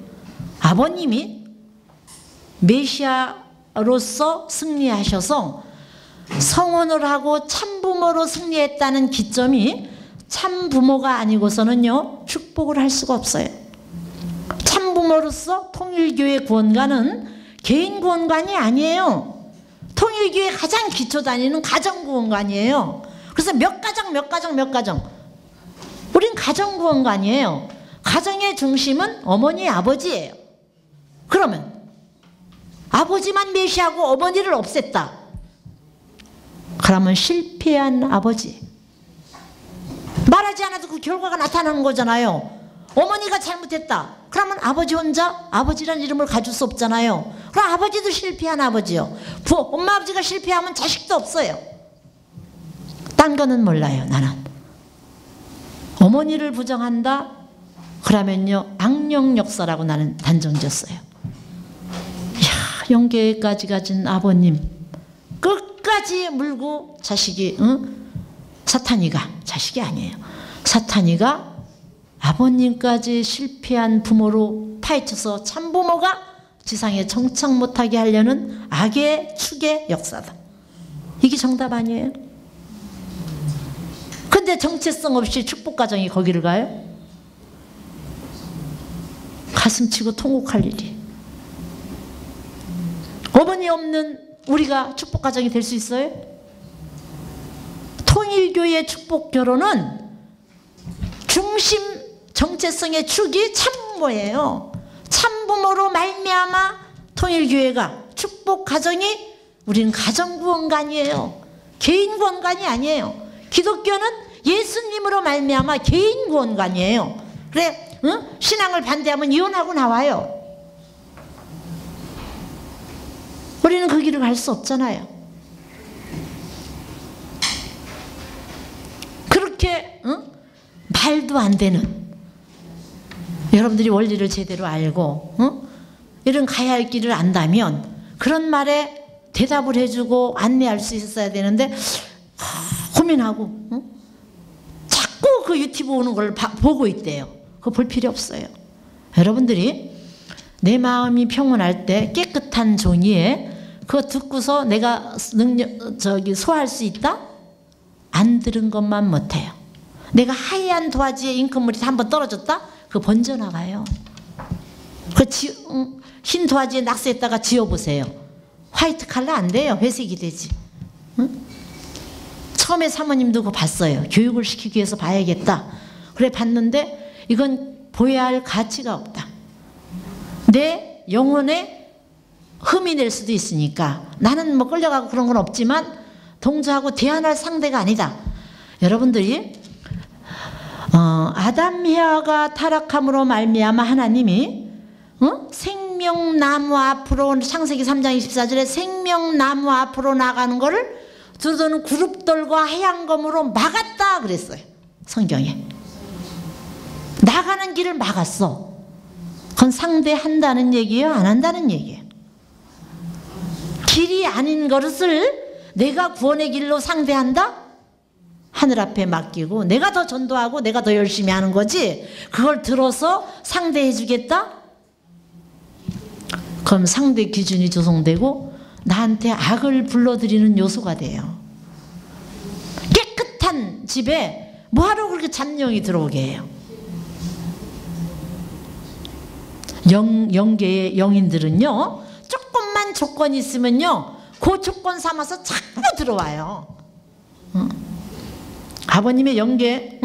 아버님이 메시아로서 승리하셔서 성혼을 하고 참부모로 승리했다는 기점이 참부모가 아니고서는요 축복을 할 수가 없어요. 참부모로서 통일교회 구원관은 개인 구원관이 아니에요. 통일교회 가장 기초 단위는 가정구원관이에요. 그래서 몇 가정 우린 가정구원관이에요. 가정의 중심은 어머니 아버지예요. 그러면 아버지만 멸시하고 어머니를 없앴다. 그러면 실패한 아버지. 말하지 않아도 그 결과가 나타나는 거잖아요. 어머니가 잘못했다. 그러면 아버지 혼자 아버지란 이름을 가질 수 없잖아요. 그럼 아버지도 실패한 아버지요. 엄마 아버지가 실패하면 자식도 없어요. 딴 거는 몰라요. 나는 어머니를 부정한다 그러면요 악령 역사라고 나는 단정지었어요. 이야, 영계까지 가진 아버님 끝까지 물고 자식이 사탄이가 자식이 아니에요. 사탄이가 아버님까지 실패한 부모로 파헤쳐서 참부모가 지상에 정착 못하게 하려는 악의 축의 역사다. 이게 정답 아니에요? 근데 정체성 없이 축복가정이 거기를 가요? 가슴치고 통곡할 일이. 어머니 없는 우리가 축복가정이 될 수 있어요? 통일교의 축복결혼은 중심 정체성의 축이 참부모예요. 참부모로 말미암아 통일교회가 축복가정이 우리는 가정구원관이에요. 개인구원관이 아니에요. 기독교는 예수님으로 말미암아 개인구원관이에요. 그래 신앙을 반대하면 이혼하고 나와요. 우리는 그 길을 갈 수 없잖아요. 그렇게 말도 안 되는 여러분들이 원리를 제대로 알고 이런 가야 할 길을 안다면 그런 말에 대답을 해주고 안내할 수 있어야 되는데 고민하고 자꾸 그 유튜브 오는 걸 보고 있대요. 그거 볼 필요 없어요. 여러분들이 내 마음이 평온할 때 깨끗한 종이에 그거 듣고서 내가 소화할 수 있다? 안 들은 것만 못해요. 내가 하얀 도화지에 잉크물이 한번 떨어졌다? 그거 번져나가요. 흰 도화지에 낙서했다가 지워보세요. 화이트 컬러 안 돼요. 회색이 되지. 처음에 사모님도 그거 봤어요. 교육을 시키기 위해서 봐야겠다. 그래 봤는데 이건 보여야 할 가치가 없다. 내 영혼에 흠이 낼 수도 있으니까 나는 뭐 끌려가고 그런 건 없지만 동조하고 대안할 상대가 아니다. 여러분들이 아담 헤아가 타락함으로 말미암아 하나님이 생명나무 앞으로 창세기 3장 24절에 생명나무 앞으로 나가는 거를 두루두는 그룹들과 해양검으로 막았다 그랬어요. 성경에. 나가는 길을 막았어. 그건 상대한다는 얘기예요? 안 한다는 얘기예요? 길이 아닌 것을 내가 구원의 길로 상대한다? 하늘 앞에 맡기고 내가 더 전도하고 내가 더 열심히 하는 거지 그걸 들어서 상대해 주겠다? 그럼 상대 기준이 조성되고 나한테 악을 불러들이는 요소가 돼요. 깨끗한 집에 뭐하러 그렇게 잡룡이 들어오게 해요? 영계의 영인들은요 조금만 조건이 있으면요 그 조건 삼아서 자꾸 들어와요. 아버님의 영계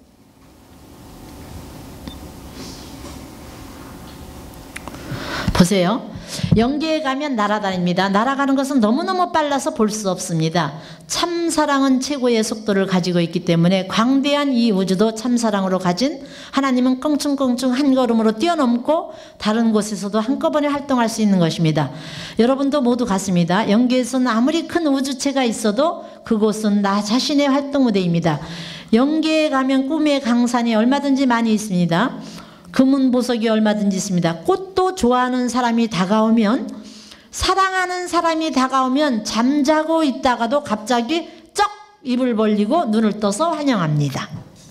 보세요. 영계에 가면 날아다닙니다. 날아가는 것은 너무너무 빨라서 볼 수 없습니다. 참사랑은 최고의 속도를 가지고 있기 때문에 광대한 이 우주도 참사랑으로 가진 하나님은 껑충껑충 한 걸음으로 뛰어넘고 다른 곳에서도 한꺼번에 활동할 수 있는 것입니다. 여러분도 모두 같습니다. 영계에서는 아무리 큰 우주체가 있어도 그곳은 나 자신의 활동 무대입니다. 영계에 가면 꿈의 강산이 얼마든지 많이 있습니다. 금은 보석이 얼마든지 있습니다. 꽃도 좋아하는 사람이 다가오면 사랑하는 사람이 다가오면 잠자고 있다가도 갑자기 쩍 입을 벌리고 눈을 떠서 환영합니다.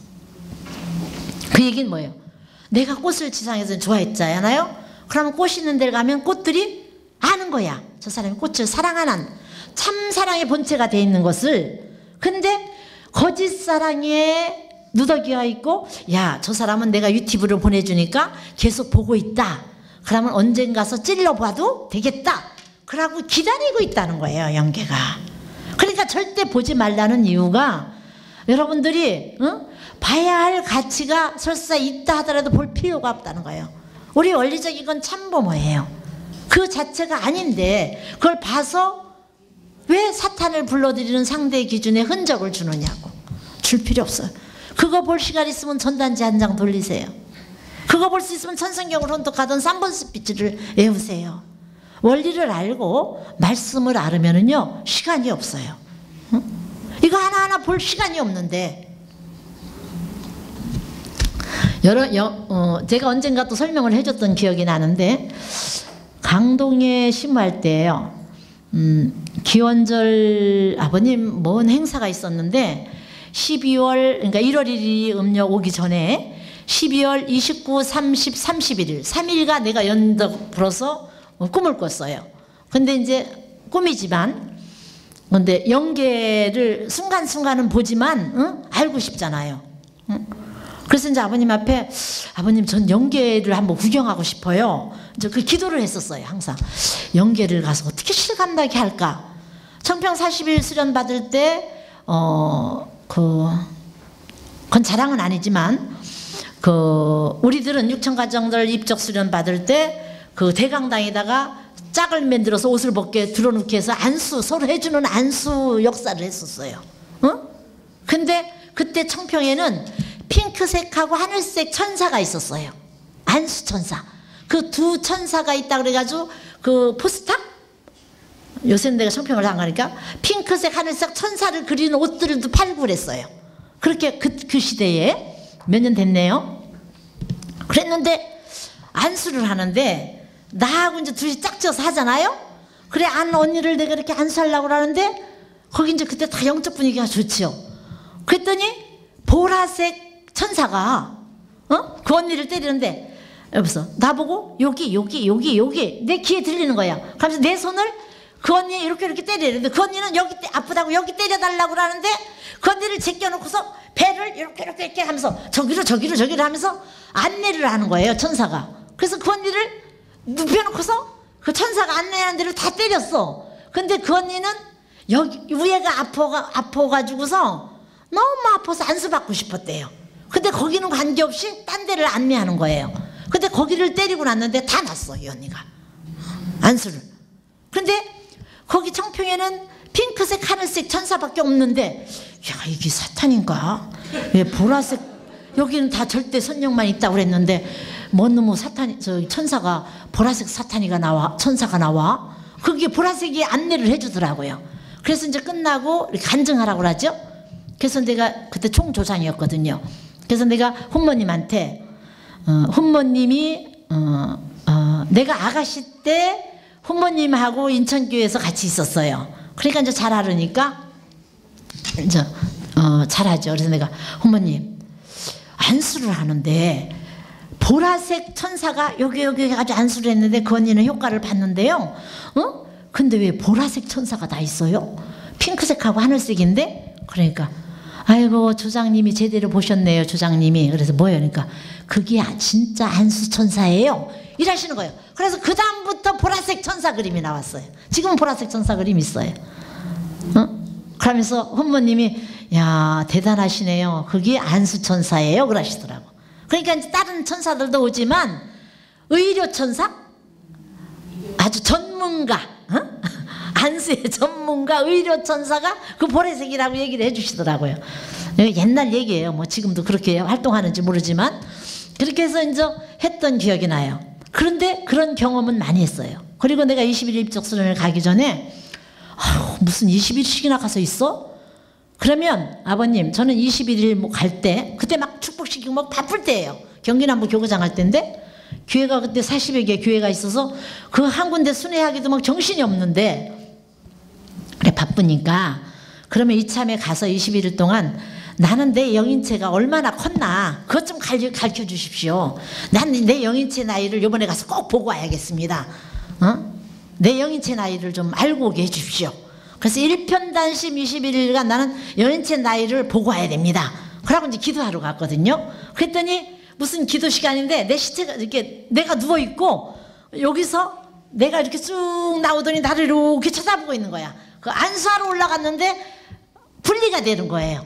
그 얘기는 뭐예요? 내가 꽃을 지상에서 좋아했잖아요. 그러면 꽃 있는 데 가면 꽃들이 아는 거야. 저 사람이 꽃을 사랑하는 참사랑의 본체가 돼 있는 것을, 근데 거짓 사랑에 누더기가 있고, 야, 저 사람은 내가 유튜브를 보내주니까 계속 보고 있다, 그러면 언젠 가서 찔러봐도 되겠다, 그러고 기다리고 있다는 거예요, 영계가. 그러니까 절대 보지 말라는 이유가, 여러분들이 봐야 할 가치가 설사 있다 하더라도 볼 필요가 없다는 거예요. 우리 원리적인 건 참부모예요. 그 자체가 아닌데 그걸 봐서 왜 사탄을 불러들이는 상대의 기준에 흔적을 주느냐고. 줄 필요 없어요. 그거 볼 시간 있으면 전단지 한 장 돌리세요. 그거 볼 수 있으면 천성경을 혼독하던 3번 스피치를 외우세요. 원리를 알고 말씀을 알으면은요 시간이 없어요. 이거 하나하나 볼 시간이 없는데, 제가 언젠가 또 설명을 해줬던 기억이 나는데, 강동에 심할 때예요. 기원절 아버님 뭔 행사가 있었는데 12월, 그러니까 1월 1일이 음력 오기 전에 12월 29, 30, 31일 3일간 내가 연덕 불어서 꿈을 꿨어요. 근데 이제 꿈이지만, 근데 영계를 순간순간은 보지만 알고 싶잖아요. 그래서 이제 아버님 앞에, 아버님 전 영계를 한번 구경하고 싶어요. 이제 그 기도를 했었어요. 항상 영계를 가서 어떻게 실감나게 할까. 청평 40일 수련 받을 때 그건 자랑은 아니지만, 우리들은 6천 가정들 입적 수련 받을 때 그 대강당에다가 짝을 만들어서 옷을 벗게 들어놓게 해서 안수, 서로 해주는 안수 역사를 했었어요. 근데 그때 청평에는 핑크색하고 하늘색 천사가 있었어요. 안수 천사. 그 두 천사가 있다 그래가지고 그 포스터? 요새는 내가 청평을 안 가니까 핑크색 하늘색 천사를 그리는 옷들도 팔고 그랬어요. 그렇게 그 시대에 몇 년 됐네요. 그랬는데 안수를 하는데 나하고 이제 둘이 짝지어서 하잖아요. 그래, 안 언니를 내가 이렇게 안수하려고 그러는데 거기 이제 그때 다 영적 분위기가 좋지요. 그랬더니 보라색 천사가 그 언니를 때리는데, 여기서 나보고 여기 내 귀에 들리는 거야. 그러면서 내 손을 그 언니 이렇게 때리는데, 그 언니는 여기 아프다고 여기 때려달라고 그러는데 그 언니를 제껴놓고서 배를 이렇게 하면서 저기로 하면서 안내를 하는 거예요, 천사가. 그래서 그 언니를 눕혀놓고서 그 천사가 안내하는 대로 다 때렸어. 근데 그 언니는 여기 위에가 아파가지고서 너무 아파서 안수받고 싶었대요. 근데 거기는 관계없이 딴 데를 안내하는 거예요. 근데 거기를 때리고 났는데 다 났어, 이 언니가 안수를. 근데 거기 청평에는 핑크색 하늘색 천사밖에 없는데, 야, 이게 사탄인가? 왜 보라색, 여기는 다 절대 선령만 있다고 그랬는데 뭔 놈의 천사가 보라색 천사가 나와? 그게 보라색이 안내를 해주더라고요. 그래서 이제 끝나고 이렇게 간증하라고 그러죠. 그래서 내가 그때 총조장이었거든요. 그래서 내가 훈모님한테, 훈모님이 내가 아가씨 때 훈모님하고 인천교회에서 같이 있었어요. 그러니까 이제 잘 알으니까 이제 잘하죠. 그래서 내가, 훈모님 안수를 하는데 보라색 천사가 여기 아주 안수를 했는데 그 언니는 효과를 봤는데요. 근데 왜 보라색 천사가 다 있어요? 핑크색하고 하늘색인데? 그러니까, 아이고 조장님이 제대로 보셨네요, 조장님이. 그래서 뭐예요? 그러니까 그게 진짜 안수 천사예요, 이러시는 거예요. 그래서 그 다음부터 보라색 천사 그림이 나왔어요. 지금은 보라색 천사 그림 있어요. 그러면서 훈모님이, 야, 대단하시네요, 그게 안수 천사예요, 그러시더라고. 그러니까 이제 다른 천사들도 오지만 의료 천사, 아주 전문가, 안수의 전문가 의료 천사가 그 보라색이라고 얘기를 해주시더라고요. 옛날 얘기예요. 뭐 지금도 그렇게 활동하는지 모르지만 그렇게 해서 이제 했던 기억이 나요. 그런데 그런 경험은 많이 했어요. 그리고 내가 21일 입적 수련을 가기 전에, 무슨 20일씩이나 가서 있어? 그러면 아버님, 저는 21일 뭐 갈 때, 그때 막 축복시키고 막 바쁠 때예요. 경기남부 교구장 할 때인데, 교회가 그때 40여 개 교회가 있어서 그 한 군데 순회하기도 막 정신이 없는데, 그래 바쁘니까 그러면 이참에 가서 21일 동안 나는 내 영인체가 얼마나 컸나 그것 좀 가르쳐 주십시오. 난 내 영인체 나이를 이번에 가서 꼭 보고 와야겠습니다. 내 영인체 나이를 좀 알고 오게 해주십시오. 그래서 일편단심 21일간 나는 여인체 나이를 보고 와야 됩니다. 그러고 이제 기도하러 갔거든요. 그랬더니 무슨 기도 시간인데 내 시체가 이렇게 내가 누워 있고 여기서 내가 이렇게 쭉 나오더니 나를 이렇게 쳐다보고 있는 거야. 그 안수하러 올라갔는데 분리가 되는 거예요.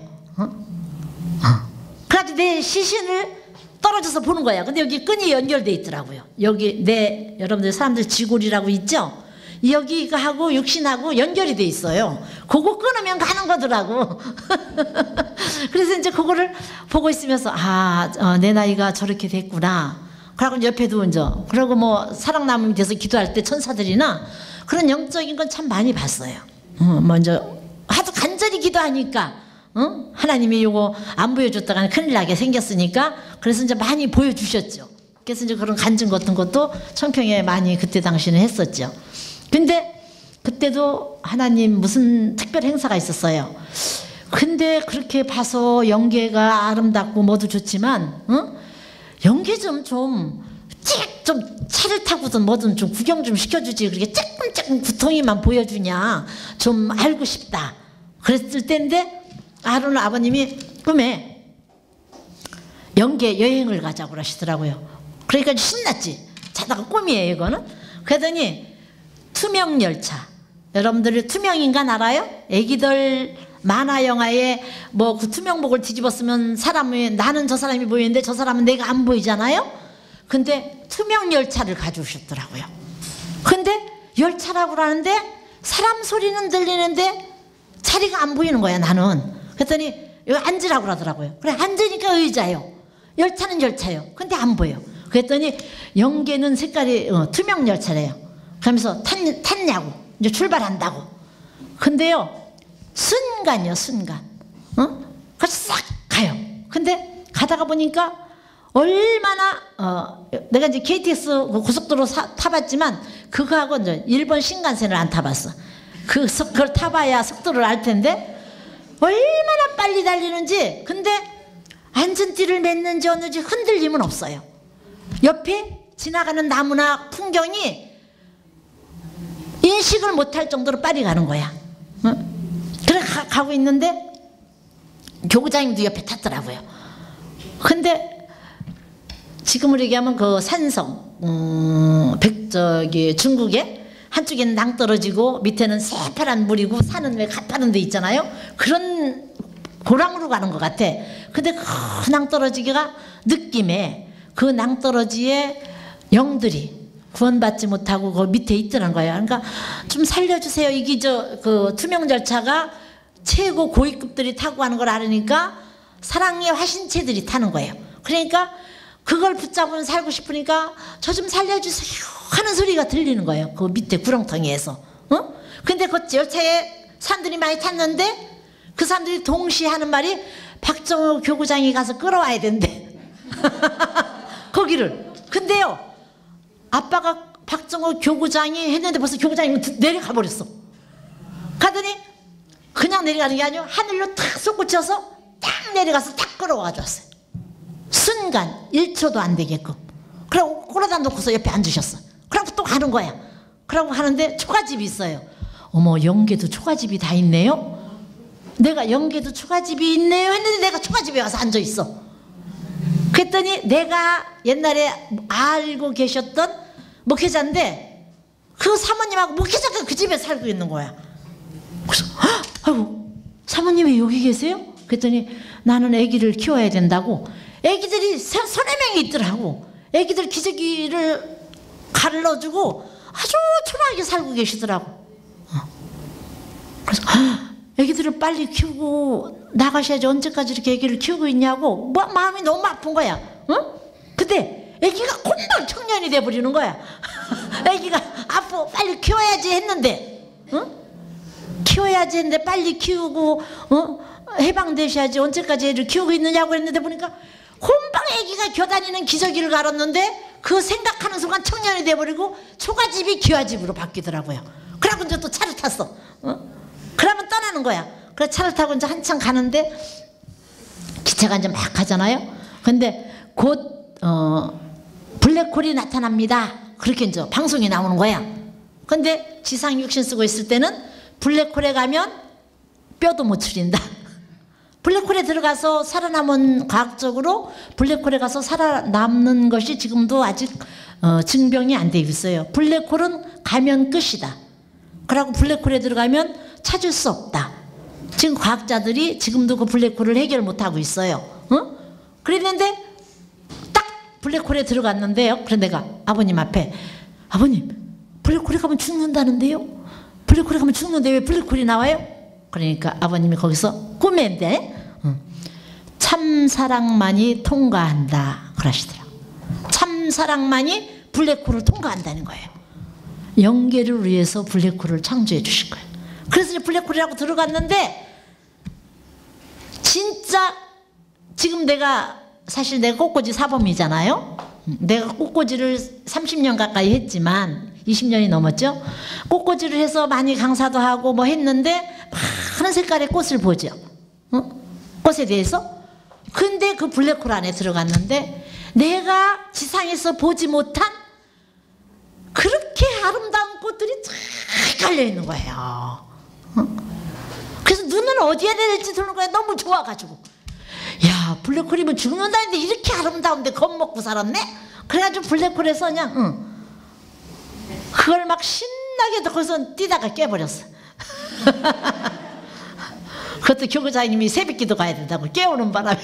그래가지고 내 시신을 떨어져서 보는 거야. 근데 여기 끈이 연결돼 있더라고요. 여기 내 여러분들 사람들 지골이라고 있죠? 여기가 하고 육신하고 연결이 돼 있어요. 그거 끊으면 가는 거더라고. 그래서 이제 그거를 보고 있으면서 내 나이가 저렇게 됐구나. 그러고 옆에도 이제 그러고 뭐 사랑나무에 대해서 기도할 때 천사들이나 그런 영적인 건 참 많이 봤어요. 먼저 하도 간절히 기도하니까 하나님이 요거 안 보여줬다가는 큰일 나게 생겼으니까 그래서 이제 많이 보여주셨죠. 그래서 이제 그런 간증 같은 것도 청평에 많이 그때 당시는 했었죠. 근데 그때도 하나님 무슨 특별 행사가 있었어요. 근데 그렇게 봐서 연계가 아름답고 뭐도 좋지만 연계 좀 차를 타고든 뭐든 좀 구경 좀 시켜주지. 그렇게 조금 구덩이만 보여주냐 좀 알고 싶다 그랬을 때인데 아론 아버님이 꿈에 연계 여행을 가자고 그러시더라고요. 그러니까 신났지. 자다가 꿈이에요 이거는. 그러더니 투명열차, 여러분들이 투명인간 알아요? 애기들 만화 영화에 뭐 그 투명복을 뒤집었으면 사람이 나는 저 사람이 보이는데 저 사람은 내가 안 보이잖아요. 근데 투명열차를 가져오셨더라고요. 근데 열차라고 하는데 사람 소리는 들리는데 자리가 안 보이는 거야 나는. 그랬더니 여기 앉으라고 그러더라고요. 그래 앉으니까 의자요. 열차는 열차요. 근데 안 보여. 그랬더니 연계는 색깔이 투명열차래요. 그러면서 탔냐고 이제 출발한다고. 근데요 순간이요 순간. 그래서 싹 가요. 근데 가다가 보니까 얼마나 내가 이제 KTX 고속도로 타봤지만 그거하고 이제 일본 신간센을 안 타봤어. 그걸 타봐야 속도를 알 텐데 얼마나 빨리 달리는지. 근데 앉은 띠를 맺는지 어느지 흔들림은 없어요. 옆에 지나가는 나무나 풍경이 인식을 못할 정도로 빨리 가는 거야. 그래 가고 있는데 교구장님도 옆에 탔더라고요. 근데 지금으로 얘기하면 그 산성 중국에 한쪽에는 낭떠러지고 밑에는 새파란 물이고 산은 왜 가파른 데 있잖아요. 그런 고랑으로 가는 것 같아. 근데 그 낭떠러지가 느낌에 그 낭떠러지에 영들이 구원받지 못하고 그 밑에 있더란 거예요. 그러니까 좀 살려주세요. 이게 그 투명열차가 최고 고위급들이 타고 가는 걸 알으니까 사랑의 화신체들이 타는 거예요. 그러니까 그걸 붙잡으면 살고 싶으니까 저 좀 살려주세요 하는 소리가 들리는 거예요. 그 밑에 구렁텅이에서. 근데 그 열차에 사람들이 많이 탔는데 그 사람들이 동시에 하는 말이 박정호 교구장이 가서 끌어와야 된대. 거기를. 근데요 아빠가 박정호 교구장이 했는데 벌써 교구장이 내려가 버렸어. 가더니 그냥 내려가는 게 아니고 하늘로 탁 솟구쳐서 딱 내려가서 딱 끌어와 줬어요. 순간 1초도 안 되게끔. 그러고 끌어다 놓고서 옆에 앉으셨어. 그러고 또 가는 거야. 그러고 하는데 초가집이 있어요. 어머 연계도 초가집이 다 있네요. 내가 연계도 초가집이 있네요 했는데 내가 초가집에 와서 앉아 있어. 그랬더니 내가 옛날에 알고 계셨던 목회자인데 그 사모님하고 목회자가 그 집에 살고 있는 거야. 그래서 아이고 사모님이 여기 계세요? 그랬더니 나는 아기를 키워야 된다고. 아기들이 서너 명이 있더라고. 아기들 기저귀를 갈라주고 아주 초라하게 살고 계시더라고. 그래서 아기들을 빨리 키우고 나가셔야지 언제까지 이렇게 아기를 키우고 있냐고 마음이 너무 아픈 거야. 근데 아기가 금방 청년이 돼버리는 거야. 아기가 앞으로 빨리 키워야지 했는데 키워야지 했는데 빨리 키우고 해방되셔야지 언제까지 애를 키우고 있느냐고 했는데 보니까 금방 아기가 겨다니는 기저귀를 갈았는데 그 생각하는 순간 청년이 돼버리고 초가집이 기와집으로 바뀌더라고요. 그러고 이제 또 차를 탔어. 그러면 떠나는 거야. 그래서 차를 타고 이제 한참 가는데 기차가 이제 막 가잖아요. 근데 곧 블랙홀이 나타납니다. 그렇게 이제 방송이 나오는 거야. 근데 지상 육신 쓰고 있을 때는 블랙홀에 가면 뼈도 못 추린다. 블랙홀에 들어가서 살아남은, 과학적으로 블랙홀에 가서 살아남는 것이 지금도 아직 증명이 안 되고 있어요. 블랙홀은 가면 끝이다. 그러고 블랙홀에 들어가면 찾을 수 없다. 지금 과학자들이 지금도 그 블랙홀을 해결 못하고 있어요. 그랬는데 딱 블랙홀에 들어갔는데요. 그래서 내가 아버님 앞에, 아버님 블랙홀에 가면 죽는다는데요? 블랙홀에 가면 죽는데 왜 블랙홀이 나와요? 그러니까 아버님이 거기서 꿈인데 참사랑만이 통과한다 그러시더라고요. 참사랑만이 블랙홀을 통과한다는 거예요. 영계를 위해서 블랙홀을 창조해 주신 거예요. 그래서 블랙홀이라고 들어갔는데 진짜 지금 사실 내가 꽃꽂이 사범이잖아요. 내가 꽃꽂이를 30년 가까이 했지만 20년이 넘었죠. 꽃꽂이를 해서 많이 강사도 하고 뭐 했는데 많은 색깔의 꽃을 보죠. 꽃에 대해서. 근데 그 블랙홀 안에 들어갔는데 내가 지상에서 보지 못한 그렇게 아름다운 꽃들이 쫙 깔려 있는 거예요. 그래서 눈을 어디에 내릴지 들는 거예요. 너무 좋아가지고. 야, 블랙홀이면 죽는다는데 이렇게 아름다운데 겁먹고 살았네? 그래가지고 블랙홀에서 그냥 그걸 막 신나게 거기서 뛰다가 깨버렸어. 그것도 교구자님이 새벽기도 가야 된다고 깨우는 바람에.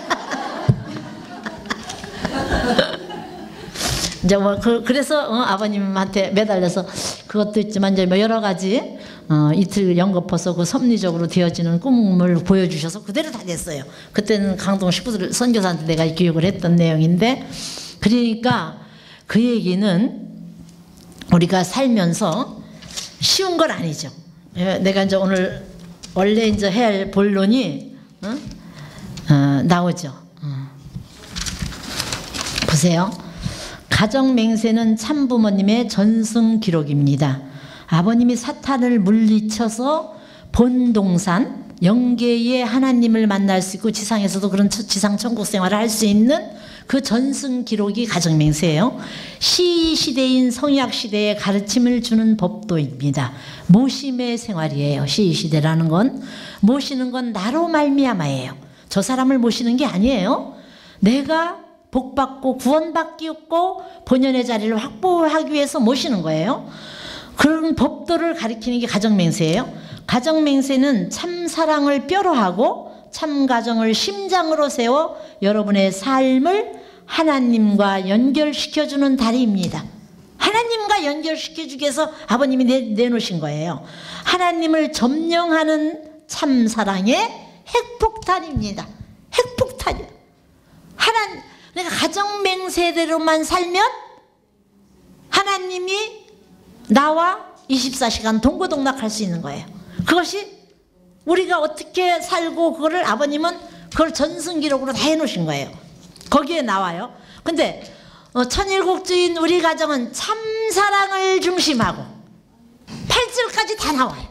이제 뭐 그래서 아버님한테 매달려서 그것도 있지만 이제 뭐 여러 가지 이틀 연거푸서 그 섭리적으로 되어지는 꿈을 보여주셔서 그대로 다 됐어요. 그때는 강동 식구들 선교사한테 내가 교육을 했던 내용인데, 그러니까 그 얘기는 우리가 살면서 쉬운 건 아니죠. 내가 이제 오늘 원래 이제 해야 할 본론이 나오죠. 보세요. 가정맹세는 참부모님의 전승 기록입니다. 아버님이 사탄을 물리쳐서 본동산 영계의 하나님을 만날 수 있고 지상에서도 그런 지상 천국 생활을 할 수 있는 그 전승 기록이 가정맹세예요. 시시대인 성약시대에 가르침을 주는 법도입니다. 모심의 생활이에요. 시시대라는 건 모시는 건 나로 말미암아예요. 저 사람을 모시는 게 아니에요. 내가 복받고 구원받고 본연의 자리를 확보하기 위해서 모시는 거예요. 그런 법도를 가리키는 게 가정맹세예요. 가정맹세는 참사랑을 뼈로 하고 참가정을 심장으로 세워 여러분의 삶을 하나님과 연결시켜주는 다리입니다. 하나님과 연결시켜주기 위해서 아버님이 내놓으신 거예요. 하나님을 점령하는 참사랑의 핵폭탄입니다. 핵폭탄이에요. 그러니까 가정맹세대로만 살면 하나님이 나와 24시간 동고동락할 수 있는 거예요. 그것이 우리가 어떻게 살고 그거를 아버님은 그걸 전승기록으로 다 해놓으신 거예요. 거기에 나와요. 근데 천일국주인 우리 가정은 참사랑을 중심하고 8절까지 다 나와요.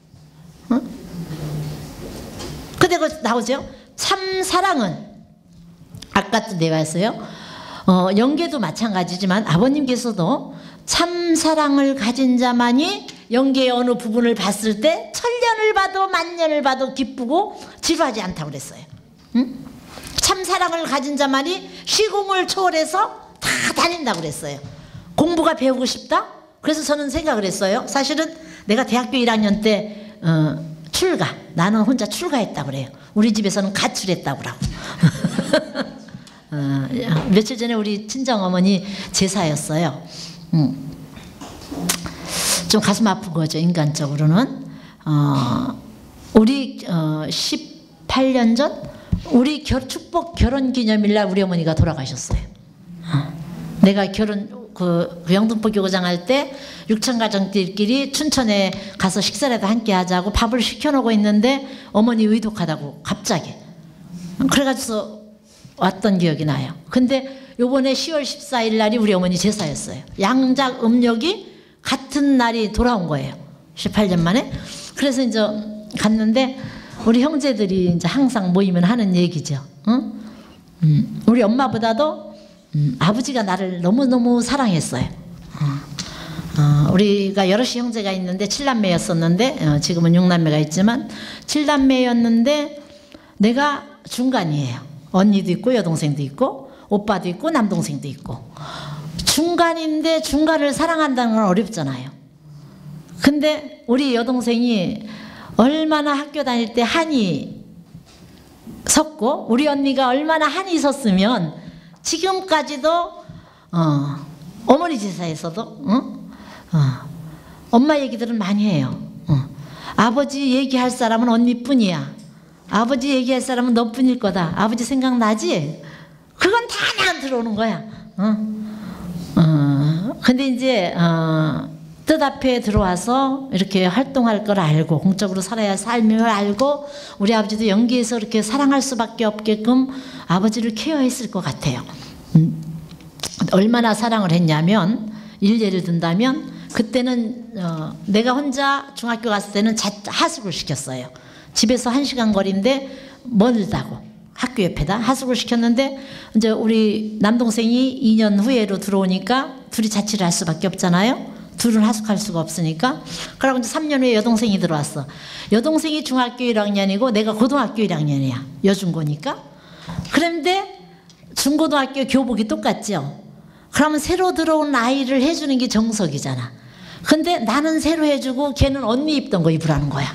근데 그 나오죠. 참사랑은 아까도 내왔어요. 영계도 마찬가지지만 아버님께서도 참사랑을 가진 자만이 영계의 어느 부분을 봤을 때 천년을 봐도 만년을 봐도 기쁘고 지루하지 않다고 그랬어요. 참사랑을 가진 자만이 시공을 초월해서 다 다닌다고 그랬어요. 공부가 배우고 싶다? 그래서 저는 생각을 했어요. 사실은 내가 대학교 1학년 때 출가, 나는 혼자 출가했다고 그래요. 우리 집에서는 가출했다고 그러고. 며칠 전에 우리 친정어머니 제사였어요. 좀 가슴 아픈 거죠, 인간적으로는. 우리 18년 전 우리 축복 결혼 기념일날 우리 어머니가 돌아가셨어요. 내가 그 영등포 교구장 할 때 육천 가정들끼리 춘천에 가서 식사라도 함께 하자고 밥을 시켜놓고 있는데 어머니 의독하다고 갑자기 그래가지고 왔던 기억이 나요. 근데 요번에 10월 14일 날이 우리 어머니 제사였어요. 양작 음력이 같은 날이 돌아온 거예요. 18년 만에. 그래서 이제 갔는데 우리 형제들이 이제 항상 모이면 하는 얘기죠. 우리 엄마보다도 아버지가 나를 너무너무 사랑했어요. 우리가 여럿이 형제가 있는데 7남매였었는데 지금은 6남매가 있지만 7남매였는데 내가 중간이에요. 언니도 있고 여동생도 있고 오빠도 있고 남동생도 있고 중간인데 중간을 사랑한다는 건 어렵잖아요. 근데 우리 여동생이 얼마나 학교 다닐 때 한이 섰고 우리 언니가 얼마나 한이 섰으면 지금까지도 어머니 제사에서도 엄마 얘기들은 많이 해요. 아버지 얘기할 사람은 언니뿐이야. 아버지 얘기할 사람은 너뿐일 거다. 아버지 생각나지? 그건 다 나한테 들어오는 거야. 근데 이제 뜻 앞에 들어와서 이렇게 활동할 걸 알고 공적으로 살아야 삶을 알고 우리 아버지도 연기에서 이렇게 사랑할 수밖에 없게끔 아버지를 케어했을 것 같아요. 얼마나 사랑을 했냐면 일례를 든다면 그때는 내가 혼자 중학교 갔을 때는 하숙을 시켰어요. 집에서 1시간 거리인데 멀다고 학교 옆에다 하숙을 시켰는데 이제 우리 남동생이 2년 후에로 들어오니까 둘이 자취를 할 수밖에 없잖아요. 둘은 하숙할 수가 없으니까. 그러고 이제 3년 후에 여동생이 들어왔어. 여동생이 중학교 1학년이고 내가 고등학교 1학년이야. 여중고니까. 그런데 중고등학교 교복이 똑같죠. 그러면 새로 들어온 아이를 해주는 게 정석이잖아. 근데 나는 새로 해주고 걔는 언니 입던 거 입으라는 거야.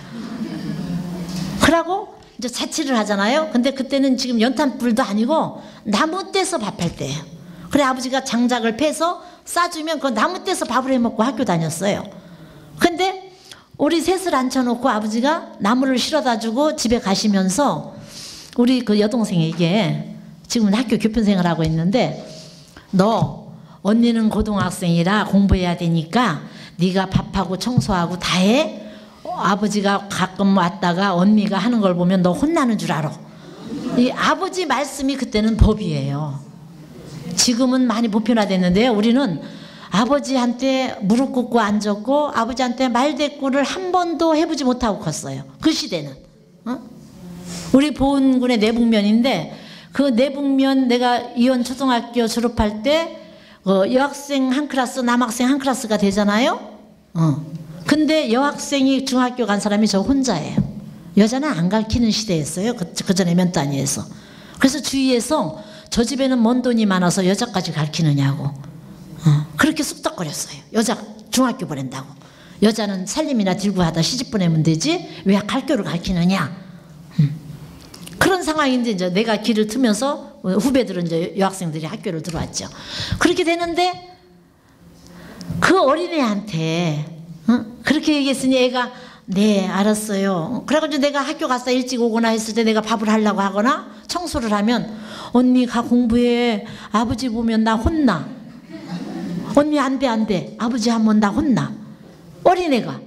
그러고 이제 자취를 하잖아요. 근데 그때는 지금 연탄불도 아니고 나무 떼서 밥할 때예요. 그래 아버지가 장작을 패서 싸주면 그 나무 떼서 밥을 해먹고 학교 다녔어요. 근데 우리 셋을 앉혀놓고 아버지가 나무를 실어다 주고 집에 가시면서 우리 그 여동생에게 지금은 학교 교편생을 하고 있는데 너 언니는 고등학생이라 공부해야 되니까 네가 밥하고 청소하고 다 해. 아버지가 가끔 왔다가 언니가 하는 걸 보면 너 혼나는 줄 알아. 이 아버지 말씀이 그때는 법이에요. 지금은 많이 보편화됐는데요. 우리는 아버지한테 무릎 꿇고 앉았고 아버지한테 말대꾸를 한 번도 해보지 못하고 컸어요. 그 시대는. 우리 보은군의 내북면인데 그 내북면 내가 이원 초등학교 졸업할 때 여학생 한 클래스 남학생 한 클래스가 되잖아요. 근데 여학생이 중학교 간 사람이 저 혼자예요. 여자는 안 가르치는 시대였어요. 그 전에 면 단위에서. 그래서 주위에서 저 집에는 먼 돈이 많아서 여자까지 가르치느냐고 그렇게 쑥덕거렸어요. 여자 중학교 보낸다고. 여자는 살림이나 들고 하다 시집 보내면 되지 왜 학교를 가르치느냐. 그런 상황인데 이제 내가 길을 트면서 후배들은 이제 여학생들이 학교를 들어왔죠. 그렇게 되는데 그 어린애한테 그렇게 얘기했으니 애가 네 알았어요. 그래가지고 내가 학교 갔다 일찍 오거나 했을 때 내가 밥을 하려고 하거나 청소를 하면 언니가 공부해. 아버지 보면 나 혼나. 언니 안 돼 안 돼. 아버지 하면 나 혼나. 어린애가.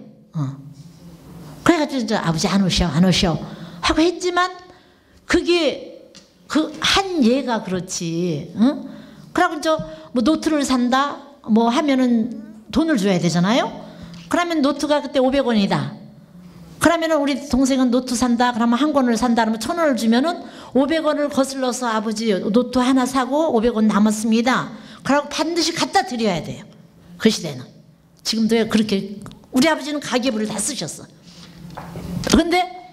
그래가지고 이제 아버지 안 오셔 안 오셔 하고 했지만 그게 그 한 얘가 그렇지. 그러고 저 뭐 노트를 산다 뭐 하면은 돈을 줘야 되잖아요. 그러면 노트가 그때 500원이다. 그러면은 우리 동생은 노트 산다 그러면 한 권을 산다 그러면 1,000원을 주면은 500원을 거슬러서 아버지 노트 하나 사고 500원 남았습니다. 그러고 반드시 갖다 드려야 돼요. 그 시대는. 지금도 그렇게 우리 아버지는 가계부를 다 쓰셨어. 근데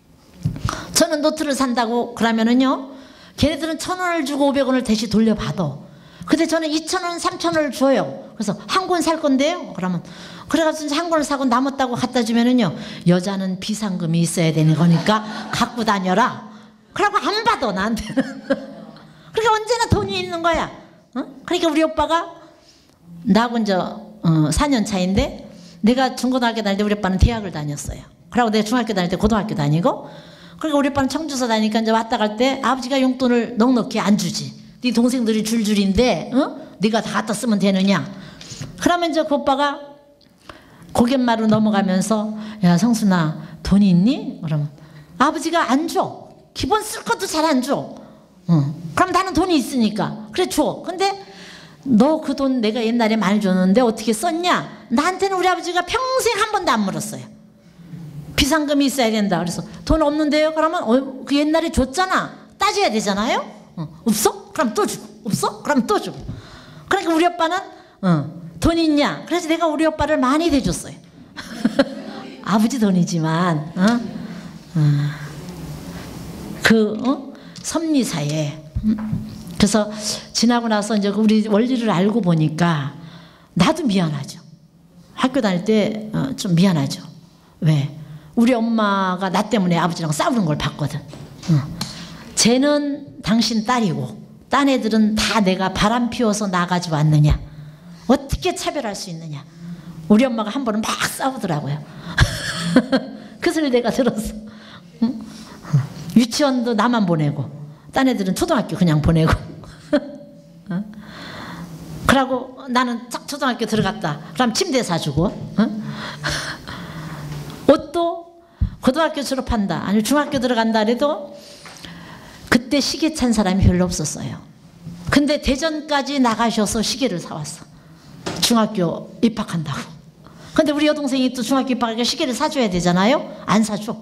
저는 노트를 산다고 그러면은요 걔네들은 1,000원을 주고 500원을 대신 돌려받아. 근데 저는 2,000원 3,000원을 줘요. 그래서 한 권 살 건데요 그러면 그래가지고 한 권을 사고 남았다고 갖다 주면은요 여자는 비상금이 있어야 되는 거니까 갖고 다녀라. 그러고 안 받아 나한테는. 그러니까 언제나 돈이 있는 거야. 그러니까 우리 오빠가 나하고 이제 4년 차인데 내가 중고등학교 다닐 때 우리 오빠는 대학을 다녔어요. 그러고 내가 중학교 다닐 때 고등학교 다니고 그러니까 우리 오빠는 청주서 다니니까 이제 왔다 갈 때 아버지가 용돈을 넉넉히 안 주지. 네 동생들이 줄줄인데 네가 다 갖다 쓰면 되느냐. 그러면 이제 그 오빠가 고갯마루 넘어가면서 야 성순아 돈 있니? 그러면 아버지가 안 줘. 기본 쓸 것도 잘 안 줘. 그럼 나는 돈이 있으니까 그래 줘. 근데 너 그 돈 내가 옛날에 많이 줬는데 어떻게 썼냐? 나한테는 우리 아버지가 평생 한 번도 안 물었어요. 비상금이 있어야 된다. 그래서 돈 없는데요? 그러면 그 옛날에 줬잖아. 따져야 되잖아요. 없어? 그럼 또 주고. 없어? 그럼 또 주고. 그러니까 우리 아빠는 돈 있냐? 그래서 내가 우리 오빠를 많이 대줬어요. 아버지 돈이지만 섭리사에. 그래서 지나고 나서 이제 우리 원리를 알고 보니까 나도 미안하죠. 학교 다닐 때 좀 미안하죠. 왜? 우리 엄마가 나 때문에 아버지랑 싸우는 걸 봤거든. 쟤는 당신 딸이고 딴 애들은 다 내가 바람 피워서 나가지고 왔느냐. 어떻게 차별할 수 있느냐. 우리 엄마가 한 번은 막 싸우더라고요. 그 소리 내가 들었어. 응? 유치원도 나만 보내고 딴 애들은 초등학교 그냥 보내고. 그러고 나는 딱 초등학교 들어갔다. 그럼 침대 사주고. 옷도 고등학교 졸업한다 아니면 중학교 들어간다 해도 그때 시계 찬 사람이 별로 없었어요. 근데 대전까지 나가셔서 시계를 사왔어. 중학교 입학한다고. 근데 우리 여동생이 또 중학교 입학하니까 시계를 사줘야 되잖아요. 안 사줘.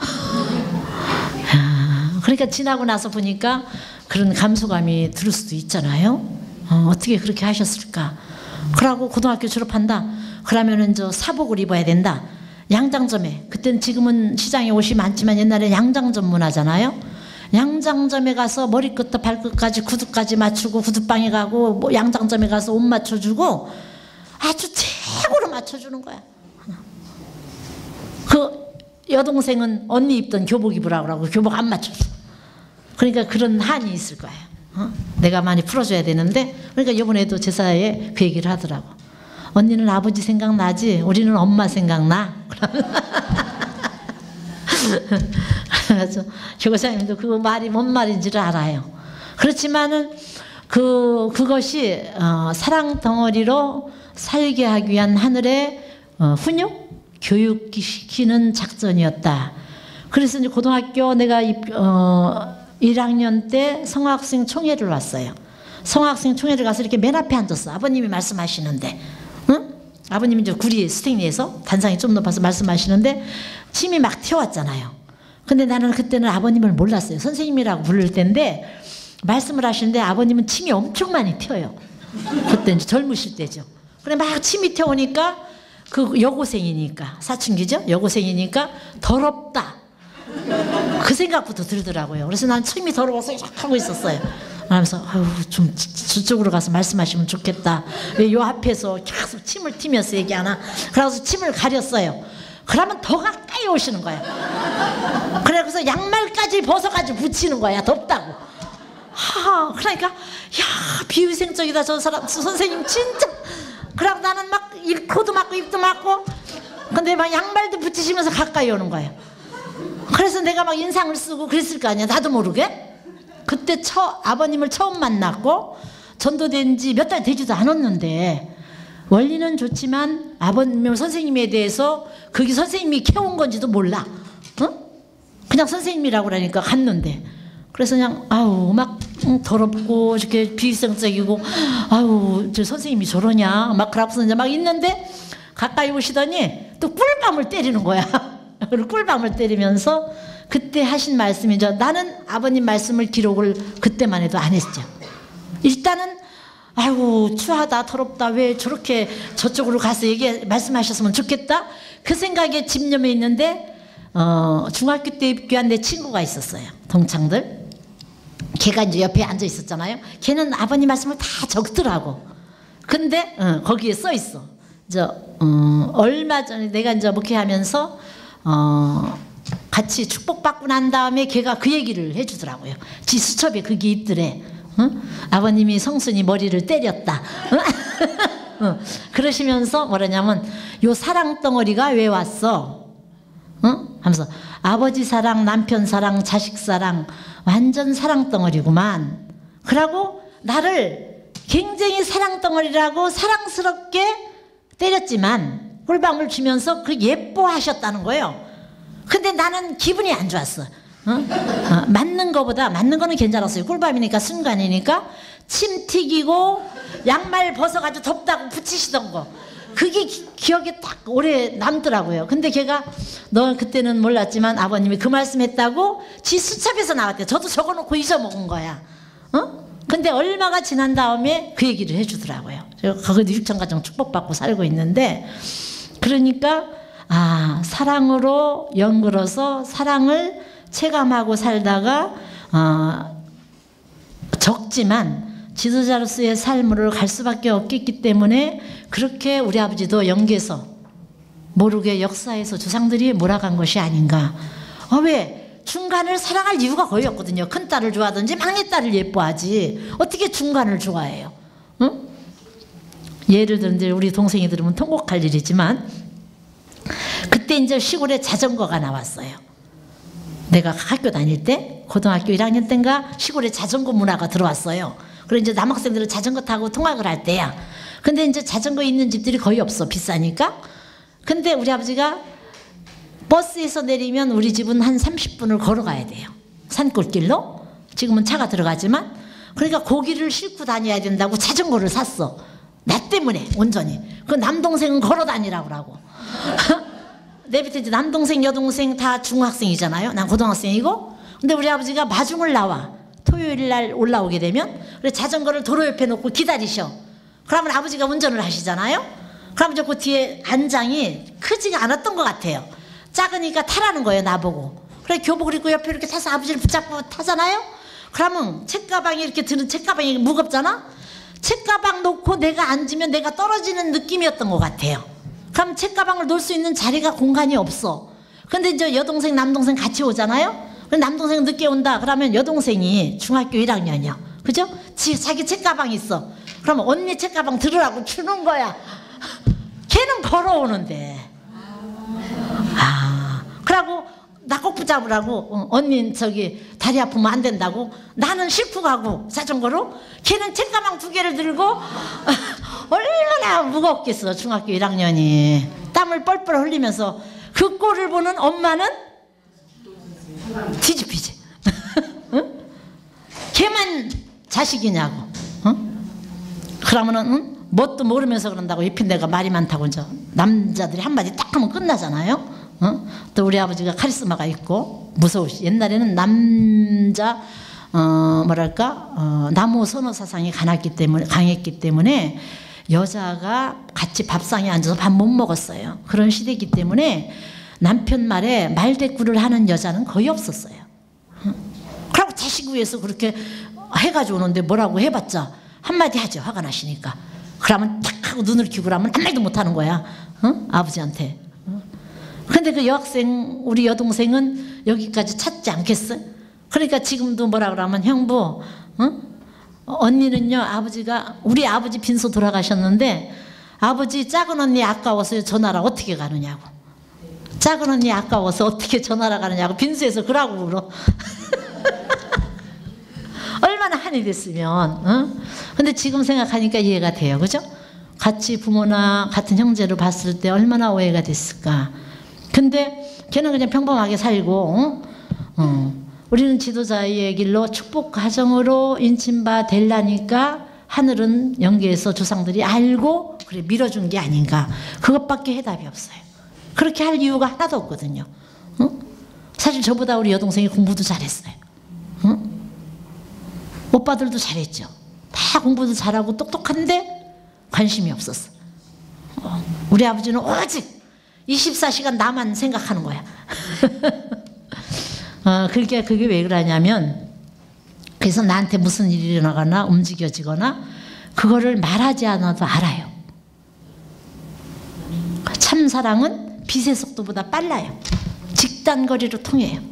그러니까 지나고 나서 보니까 그런 감소감이 들 수도 있잖아요. 어떻게 그렇게 하셨을까. 그러고 고등학교 졸업한다. 그러면은 저 사복을 입어야 된다. 양장점에, 그때는 지금은 시장에 옷이 많지만 옛날에 양장점 문화잖아요. 양장점에 가서 머리끝부터 발끝까지 구두까지 맞추고 구두방에 가고 뭐 양장점에 가서 옷 맞춰주고 아주 최고로 맞춰주는 거야. 그 여동생은 언니 입던 교복 입으라고 하고 교복 안 맞췄어. 그러니까 그런 한이 있을 거예요. 내가 많이 풀어줘야 되는데. 그러니까 이번에도 제사에 그 얘기를 하더라고. 언니는 아버지 생각나지? 우리는 엄마 생각나? 그래서 교사님도 그 말이 뭔 말인지를 알아요. 그렇지만은 그것이 사랑 덩어리로 살게 하기 위한 하늘의 훈육, 교육시키는 작전이었다. 그래서 이제 고등학교 내가 1학년 때 성학생 총회를 왔어요. 성학생 총회를 가서 이렇게 맨 앞에 앉았어. 아버님이 말씀하시는데, 응? 아버님이 이제 구리 스택리에서 단상이 좀 높아서 말씀하시는데 침이 막 튀어왔잖아요. 근데 나는 그때는 아버님을 몰랐어요. 선생님이라고 부를 때인데 말씀을 하시는데 아버님은 침이 엄청 많이 튀어요. 그때 이제 젊으실 때죠. 그래 막 침이 튀어오니까 그 여고생이니까, 사춘기죠? 여고생이니까 더럽다. 그 생각부터 들더라고요. 그래서 난 침이 더러워서 막 하고 있었어요. 그러면서 아유 좀 저쪽으로 가서 말씀하시면 좋겠다. 왜 요 앞에서 계속 침을 튀면서 얘기하나. 그래서 침을 가렸어요. 그러면 더 가까이 오시는 거야. 그래서 양말까지 벗어가지고 붙이는 거야. 덥다고. 그러니까 야 비위생적이다 저 사람 선생님 진짜. 그러고 나는 막 코도 맞고 입도 맞고 근데 막 양말도 붙이시면서 가까이 오는 거예요. 그래서 내가 막 인상을 쓰고 그랬을 거 아니야. 나도 모르게. 그때 아버님을 처음 만났고 전도된 지 몇 달 되지도 않았는데 원리는 좋지만 아버님 선생님에 대해서 그게 선생님이 키워온 건지도 몰라. 그냥 선생님이라고 그러니까 갔는데 그래서 그냥 아우 막 더럽고 이렇게 비위생적이고 아우 저 선생님이 저러냐 막 그러고서 이제 막 있는데 가까이 오시더니 또 꿀밤을 때리는 거야. 꿀밤을 때리면서 그때 하신 말씀이죠. 나는 아버님 말씀을 기록을 그때만 해도 안 했죠. 일단은 아이고 추하다 더럽다 왜 저렇게 저쪽으로 가서 말씀하셨으면 좋겠다 그 생각에 집념해 있는데 중학교 때 입교한 내 친구가 있었어요. 동창들. 걔가 이제 옆에 앉아 있었잖아요. 걔는 아버님 말씀을 다 적더라고. 근데 거기에 써 있어. 얼마 전에 내가 이제 목회하면서 같이 축복받고 난 다음에 걔가 그 얘기를 해주더라고요. 지 수첩에 그게 있더래. 아버님이 성순이 머리를 때렸다. 그러시면서 뭐라냐면 요 사랑 덩어리가 왜 왔어? 하면서 아버지 사랑, 남편 사랑, 자식 사랑 완전 사랑 덩어리구만. 그러고 나를 굉장히 사랑 덩어리라고 사랑스럽게 때렸지만 꿀밤을 주면서 그 예뻐하셨다는 거예요. 근데 나는 기분이 안 좋았어. 맞는 거보다 맞는 거는 괜찮았어요. 꿀밤이니까 순간이니까 침 튀기고 양말 벗어가지고 덥다고 붙이시던 거 그게 기억에 딱 오래 남더라고요. 근데 걔가 너 그때는 몰랐지만 아버님이 그 말씀했다고 지 수첩에서 나왔대. 저도 적어놓고 잊어먹은 거야. 근데 얼마가 지난 다음에 그 얘기를 해주더라고요. 거기도 육천가정 축복받고 살고 있는데, 그러니까 사랑으로 연결해서 사랑을 체감하고 살다가 적지만 지도자로서의 삶을 갈 수밖에 없겠기 때문에 그렇게 우리 아버지도 연계해서 모르게 역사에서 조상들이 몰아간 것이 아닌가. 왜? 중간을 사랑할 이유가 거의 없거든요. 큰딸을 좋아하든지 막내딸을 예뻐하지 어떻게 중간을 좋아해요? 응? 예를 들면 이제 우리 동생이 들으면 통곡할 일이지만, 그때 이제 시골에 자전거가 나왔어요. 내가 학교 다닐 때 고등학교 1학년 때인가 시골에 자전거 문화가 들어왔어요. 그래서 이제 남학생들은 자전거 타고 통학을 할 때야. 근데 이제 자전거 있는 집들이 거의 없어, 비싸니까. 근데 우리 아버지가 버스에서 내리면 우리 집은 한 30분을 걸어가야 돼요. 산골길로. 지금은 차가 들어가지만. 그러니까 고기를 싣고 다녀야 된다고 자전거를 샀어. 나 때문에 온전히. 그 남동생은 걸어 다니라고 하고. 내 밑에 이제 남동생 여동생 다 중학생이잖아요. 난 고등학생이고. 근데 우리 아버지가 마중을 나와. 토요일 날 올라오게 되면 그래 자전거를 도로 옆에 놓고 기다리셔. 그러면 아버지가 운전을 하시잖아요. 그러면 저 그 뒤에 안장이 크지가 않았던 것 같아요. 작으니까 타라는 거예요, 나보고. 그래 교복을 입고 옆에 이렇게 타서 아버지를 붙잡고 타잖아요. 그러면 책가방이 이렇게 드는 책가방이 무겁잖아. 책가방 놓고 내가 앉으면 내가 떨어지는 느낌이었던 것 같아요. 그럼 책가방을 놓을 수 있는 자리가 공간이 없어. 근데 이제 여동생 남동생 같이 오잖아요. 남동생 늦게 온다 그러면 여동생이 중학교 1학년이야, 그죠? 자기 책가방 있어. 그러면 언니 책가방 들으라고 주는 거야. 걔는 걸어오는데. 그러고 나 꼭 붙잡으라고. 언니 저기 다리 아프면 안 된다고. 나는 싣고 가고 자전거로. 걔는 책가방 2개를 들고. 얼마나 무겁겠어, 중학교 1학년이. 땀을 뻘뻘 흘리면서 그 꼴을 보는 엄마는 뒤집히지. 응? 걔만 자식이냐고. 응? 그러면은 뭣도 모르면서 그런다고 옆에 내가 말이 많다고 이제 남자들이 한마디 딱 하면 끝나잖아요. 또 우리 아버지가 카리스마가 있고 무서우시. 옛날에는 남자 남호 선호 사상이 강했기 때문에 여자가 같이 밥상에 앉아서 밥 못 먹었어요. 그런 시대이기 때문에 남편 말에 말대꾸를 하는 여자는 거의 없었어요. 그러고 자식 위해서 그렇게 해가지고 오는데 뭐라고 해봤자 한마디 하죠, 화가 나시니까. 그러면 탁 하고 눈을 키고 그러면 한 말도 못하는 거야, 아버지한테. 근데 그 여학생 우리 여동생은 여기까지 찾지 않겠어? 그러니까 지금도 뭐라 그러면 형부, 언니는요, 아버지가 우리 아버지 빈소 돌아가셨는데 아버지 작은 언니 아까워서 전화라 어떻게 가느냐고. 작은 언니 아까워서 어떻게 전화라 가느냐고 빈소에서 그러고 울어. 얼마나 한이 됐으면. 근데 지금 생각하니까 이해가 돼요, 그죠? 같이 부모나 같은 형제를 봤을 때 얼마나 오해가 됐을까. 근데 걔는 그냥 평범하게 살고, 우리는 지도자의 길로 축복 가정으로 인침바 될라니까 하늘은 연계해서 조상들이 알고 그래 밀어준 게 아닌가. 그것밖에 해답이 없어요. 그렇게 할 이유가 하나도 없거든요. 사실 저보다 우리 여동생이 공부도 잘했어요. 오빠들도 잘했죠. 다 공부도 잘하고 똑똑한데 관심이 없었어. 우리 아버지는 오직 24시간 나만 생각하는 거야. 그게 왜 그러냐면, 그래서 나한테 무슨 일이 일어나거나 움직여지거나 그거를 말하지 않아도 알아요. 참 사랑은 빛의 속도보다 빨라요. 직단거리로 통해요.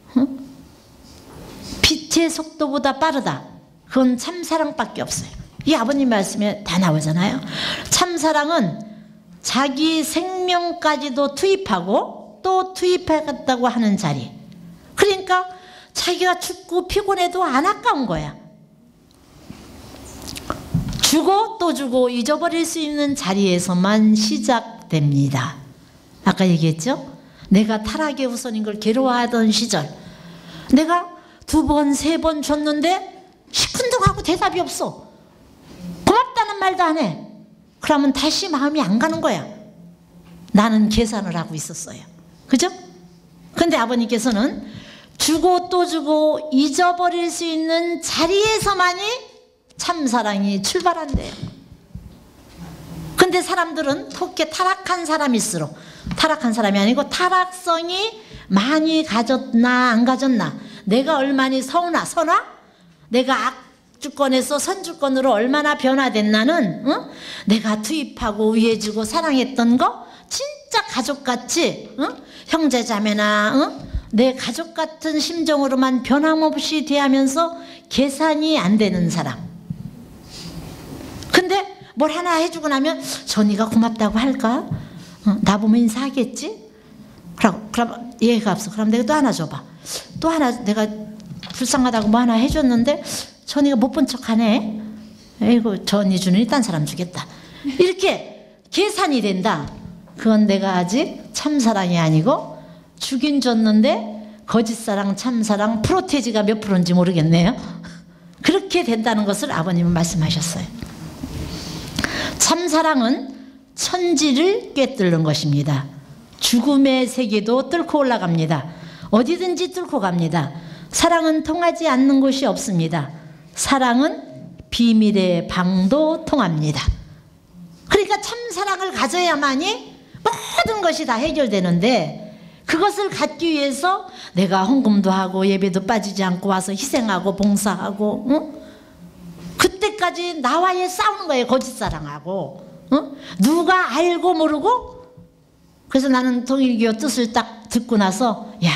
빛의 속도보다 빠르다. 그건 참 사랑밖에 없어요. 이 아버님 말씀에 다 나오잖아요. 참 사랑은 자기 생명까지도 투입하고 또 투입하겠다고 하는 자리. 그러니까 자기가 죽고 피곤해도 안 아까운 거야. 주고 또 주고 잊어버릴 수 있는 자리에서만 시작됩니다. 아까 얘기했죠? 내가 타락의 후손인 걸 괴로워하던 시절, 내가 2번, 3번 줬는데 시큰둥하고 대답이 없어. 고맙다는 말도 안 해. 그러면 다시 마음이 안 가는 거야. 나는 계산을 하고 있었어요. 그죠? 근데 아버님께서는 주고 또 주고 잊어버릴 수 있는 자리에서만이 참사랑이 출발한대요. 근데 사람들은 토끼 타락한 사람일수록, 타락한 사람이 아니고 타락성이 많이 가졌나 안 가졌나, 내가 얼마나 선화? 내가 악주권에서 선주권으로 얼마나 변화됐나는, 응? 내가 투입하고 위해주고 사랑했던 거 진짜 가족같이, 응? 형제자매나, 응? 내 가족 같은 심정으로만 변함없이 대하면서 계산이 안 되는 사람. 근데 뭘 하나 해주고 나면 전이가 고맙다고 할까? 나 보면 인사하겠지? 그럼 얘가 없어. 그럼 내가 또 하나 줘봐. 또 하나 내가 불쌍하다고 뭐 하나 해줬는데 전이가 못 본 척하네. 에이고 전이 주는 딴 사람 주겠다. 이렇게 계산이 된다. 그건 내가 아직 참사랑이 아니고 주긴 줬는데 거짓사랑 참사랑 프로테지가 몇 프로인지 모르겠네요. 그렇게 된다는 것을 아버님은 말씀하셨어요. 참사랑은 천지를 꿰뚫는 것입니다. 죽음의 세계도 뚫고 올라갑니다. 어디든지 뚫고 갑니다. 사랑은 통하지 않는 곳이 없습니다. 사랑은 비밀의 방도 통합니다. 그러니까 참사랑을 가져야만이 모든 것이 다 해결되는데, 그것을 갖기 위해서 내가 헌금도 하고 예배도 빠지지 않고 와서 희생하고 봉사하고, 응? 그때까지 나와의 싸우는 거예요. 거짓사랑하고, 응? 누가 알고 모르고. 그래서 나는 통일교 뜻을 딱 듣고 나서, 야,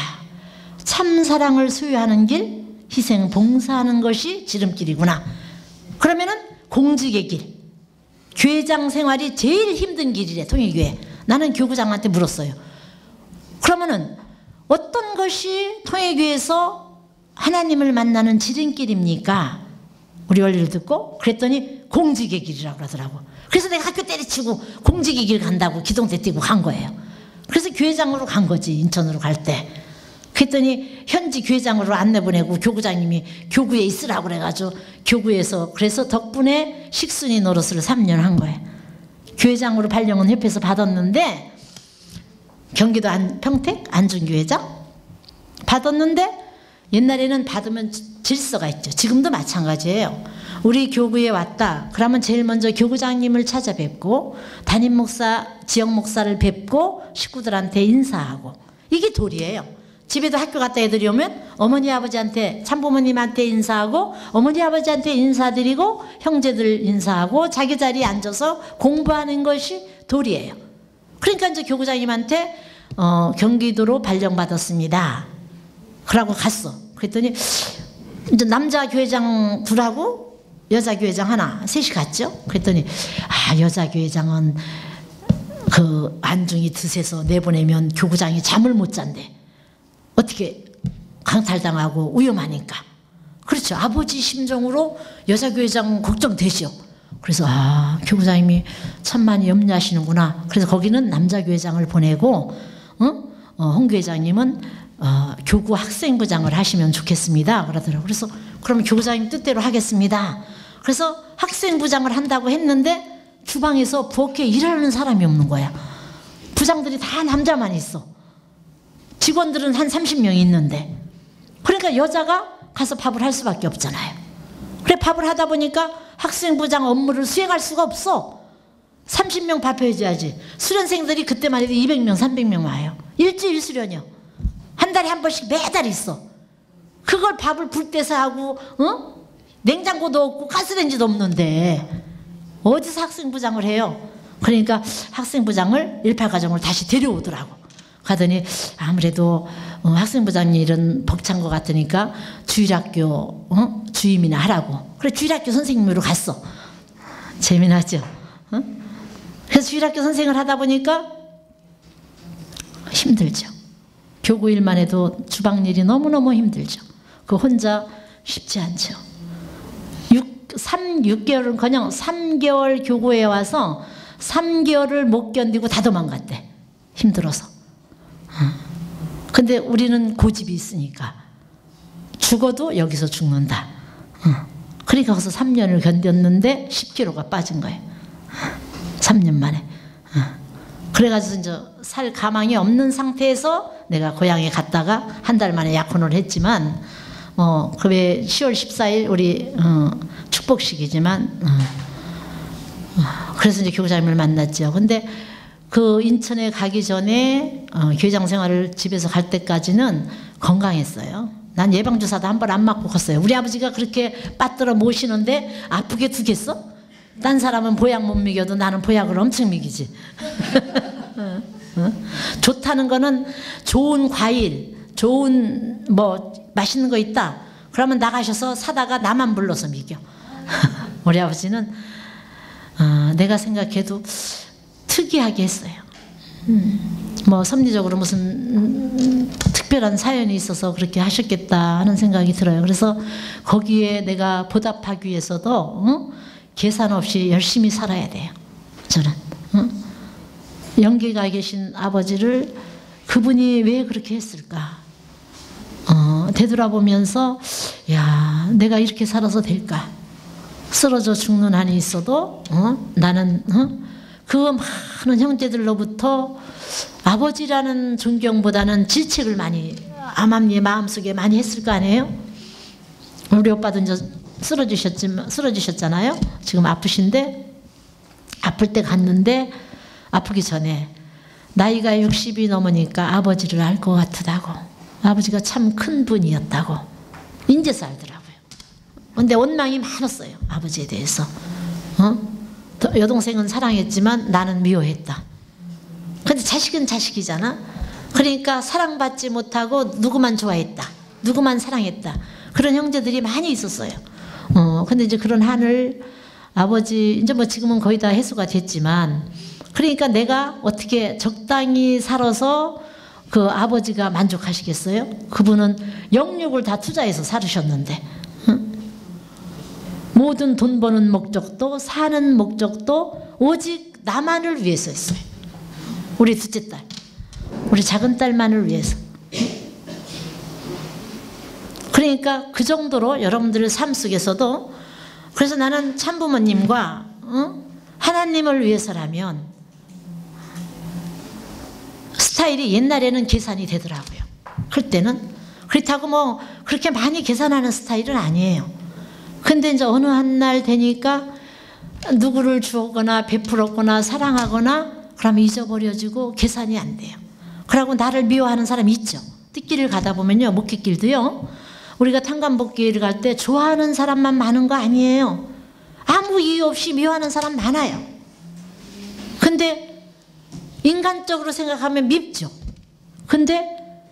참사랑을 소유하는 길, 희생 봉사하는 것이 지름길이구나. 그러면은 공직의 길, 교회장 생활이 제일 힘든 길이래. 통일교회. 나는 교구장한테 물었어요. 그러면은 어떤 것이 통일교회에서 하나님을 만나는 지름길입니까? 우리 원리를 듣고 그랬더니 공직의 길이라고 그러더라고. 그래서 내가 학교 때려치고 공직의 길 간다고 기동대 뛰고 간 거예요. 그래서 교회장으로 간 거지, 인천으로 갈 때. 그랬더니 현지 교회장으로 안내 보내고 교구장님이 교구에 있으라고 그래가지고 교구에서, 그래서 덕분에 식순이 노릇을 3년 한 거예요. 교회장으로 발령은 협회에서 받았는데, 경기도 평택 안중교회장 받았는데, 옛날에는 받으면 질서가 있죠. 지금도 마찬가지예요. 우리 교구에 왔다 그러면 제일 먼저 교구장님을 찾아뵙고 담임 목사, 지역 목사를 뵙고 식구들한테 인사하고, 이게 도리예요. 집에도 학교 갔다 애들이 오면 어머니 아버지한테, 참부모님한테 인사하고 어머니 아버지한테 인사드리고 형제들 인사하고 자기 자리에 앉아서 공부하는 것이 도리예요. 그러니까 이제 교구장님한테 경기도로 발령받았습니다. 그러고 갔어. 그랬더니 이제 남자 교회장 둘하고 여자 교회장 하나, 셋이 갔죠. 그랬더니 여자 교회장은 그 안중이 드세서 내보내면 교구장이 잠을 못 잔대. 어떻게 강탈당하고 위험하니까. 그렇죠. 아버지 심정으로 여자 교회장 걱정되시오. 그래서 교구장님이 참 많이 염려하시는구나. 그래서 거기는 남자 교회장을 보내고, 홍 교회장님은 교구 학생부장을 하시면 좋겠습니다. 그러더라고요. 그래서 그러면 교구장님 뜻대로 하겠습니다. 그래서 학생부장을 한다고 했는데 주방에서 부엌에 일하는 사람이 없는 거야. 부장들이 다 남자만 있어. 직원들은 한 30명이 있는데. 그러니까 여자가 가서 밥을 할 수밖에 없잖아요. 그래 밥을 하다 보니까 학생부장 업무를 수행할 수가 없어. 30명 밥 해줘야지. 수련생들이 그때만 해도 200명 300명 와요. 일주일 수련이요. 한 달에 한 번씩 매달 있어. 그걸 밥을 불 때서 하고, 냉장고도 없고 가스레인지도 없는데 어디서 학생부장을 해요? 그러니까 학생부장을 18가정을 다시 데려오더라고. 가더니 아무래도 학생부장님 일은 벅찬 것 같으니까 주일학교 주임이나 하라고. 그래 주일학교 선생님으로 갔어. 재미나죠? 그래서 주일학교 선생을 하다 보니까 힘들죠. 교구 일만 해도 주방 일이 너무너무 힘들죠. 그 혼자 쉽지 않죠. 6개월은 3개월 교구에 와서 3개월을 못 견디고 다 도망갔대. 힘들어서. 근데 우리는 고집이 있으니까 죽어도 여기서 죽는다. 그러니까 거기서 3년을 견뎠는데 10kg가 빠진 거예요. 3년 만에. 그래가지고 이제 살 가망이 없는 상태에서 내가 고향에 갔다가 한 달 만에 약혼을 했지만 그게 10월 14일 우리 축복식이지만 그래서 이제 교장님을 만났죠. 근데 그 인천에 가기 전에 교회장 생활을 집에서 갈 때까지는 건강했어요. 난 예방주사도 한 번 안 맞고 컸어요. 우리 아버지가 그렇게 빠뜨려 모시는데 아프게 두겠어? 딴 사람은 보약 못 먹여도 나는 보약을 엄청 먹이지. 좋다는 거는 좋은 과일, 좋은 뭐 맛있는 거 있다. 그러면 나가셔서 사다가 나만 불러서 먹여. 우리 아버지는 내가 생각해도 특이하게 했어요. 뭐 섭리적으로 무슨 특별한 사연이 있어서 그렇게 하셨겠다 하는 생각이 들어요. 그래서 거기에 내가 보답하기 위해서도 계산 없이 열심히 살아야 돼요. 저는 영계가 계신 아버지를 그분이 왜 그렇게 했을까? 되돌아보면서 야, 내가 이렇게 살아서 될까? 쓰러져 죽는 한이 있어도 나는 그 많은 형제들로부터 아버지라는 존경보다는 질책을 많이 암암리의 마음속에 많이 했을 거 아니에요? 우리 오빠도 이제 쓰러지셨잖아요. 지금 아프신데 아플 때 갔는데 아프기 전에 나이가 60이 넘으니까 아버지를 알 것 같다고, 아버지가 참 큰 분이었다고 인제서 알더라고요. 근데 원망이 많았어요. 아버지에 대해서. 여동생은 사랑했지만 나는 미워했다. 근데 자식은 자식이잖아. 그러니까 사랑받지 못하고 누구만 좋아했다, 누구만 사랑했다, 그런 형제들이 많이 있었어요. 근데 이제 그런 한을 아버지 이제 뭐 지금은 거의 다 해소가 됐지만, 그러니까 내가 어떻게 적당히 살아서 그 아버지가 만족하시겠어요? 그분은 영육을 다 투자해서 살으셨는데, 모든 돈 버는 목적도 사는 목적도 오직 나만을 위해서였어요. 우리 둘째 딸, 우리 작은 딸만을 위해서. 그러니까 그 정도로 여러분들의 삶 속에서도, 그래서 나는 참부모님과 하나님을 위해서라면 스타일이 옛날에는 계산이 되더라고요. 그때는 그렇다고 뭐 그렇게 많이 계산하는 스타일은 아니에요. 근데 이제 어느 한 날 되니까 누구를 주거나 베풀었거나 사랑하거나 그러면 잊어버려지고 계산이 안 돼요. 그러고 나를 미워하는 사람이 있죠. 뜻길을 가다 보면요, 목회길도요, 우리가 탄감복길을 갈 때 좋아하는 사람만 많은 거 아니에요. 아무 이유 없이 미워하는 사람 많아요. 근데 인간적으로 생각하면 밉죠. 근데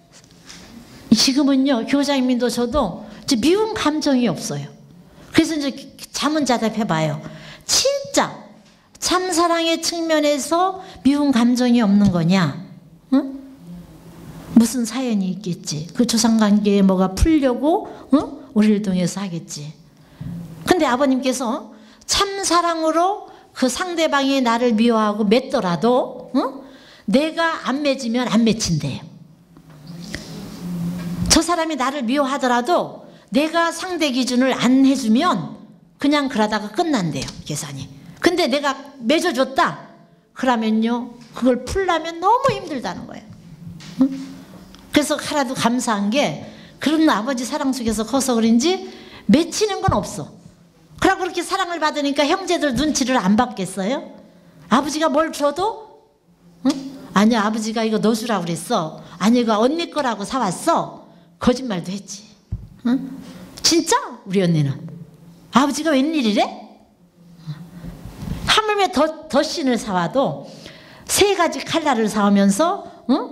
지금은요, 교장님도 저도 이제 미운 감정이 없어요. 그래서 이제 자문자답해봐요. 진짜 참사랑의 측면에서 미운 감정이 없는 거냐? 응? 무슨 사연이 있겠지. 그 조상관계에 뭐가 풀려고 우리를 통해서 하겠지. 근데 아버님께서 참사랑으로 그 상대방이 나를 미워하고 맺더라도 내가 안 맺으면 안 맺힌대요. 저 사람이 나를 미워하더라도 내가 상대 기준을 안 해주면 그냥 그러다가 끝난대요, 계산이. 근데 내가 맺어줬다 그러면요, 그걸 풀려면 너무 힘들다는 거예요. 그래서 하나도 감사한 게, 그런 아버지 사랑 속에서 커서 그런지 맺히는 건 없어. 그러고 그렇게 사랑을 받으니까 형제들 눈치를 안 받겠어요? 아버지가 뭘 줘도 아니야, 아버지가 이거 너 주라고 그랬어, 아니 이거 언니 거라고 사왔어, 거짓말도 했지. 진짜 우리 언니는 아버지가 웬일이래? 하물며 덧신을 사와도 3가지 칼날을 사오면서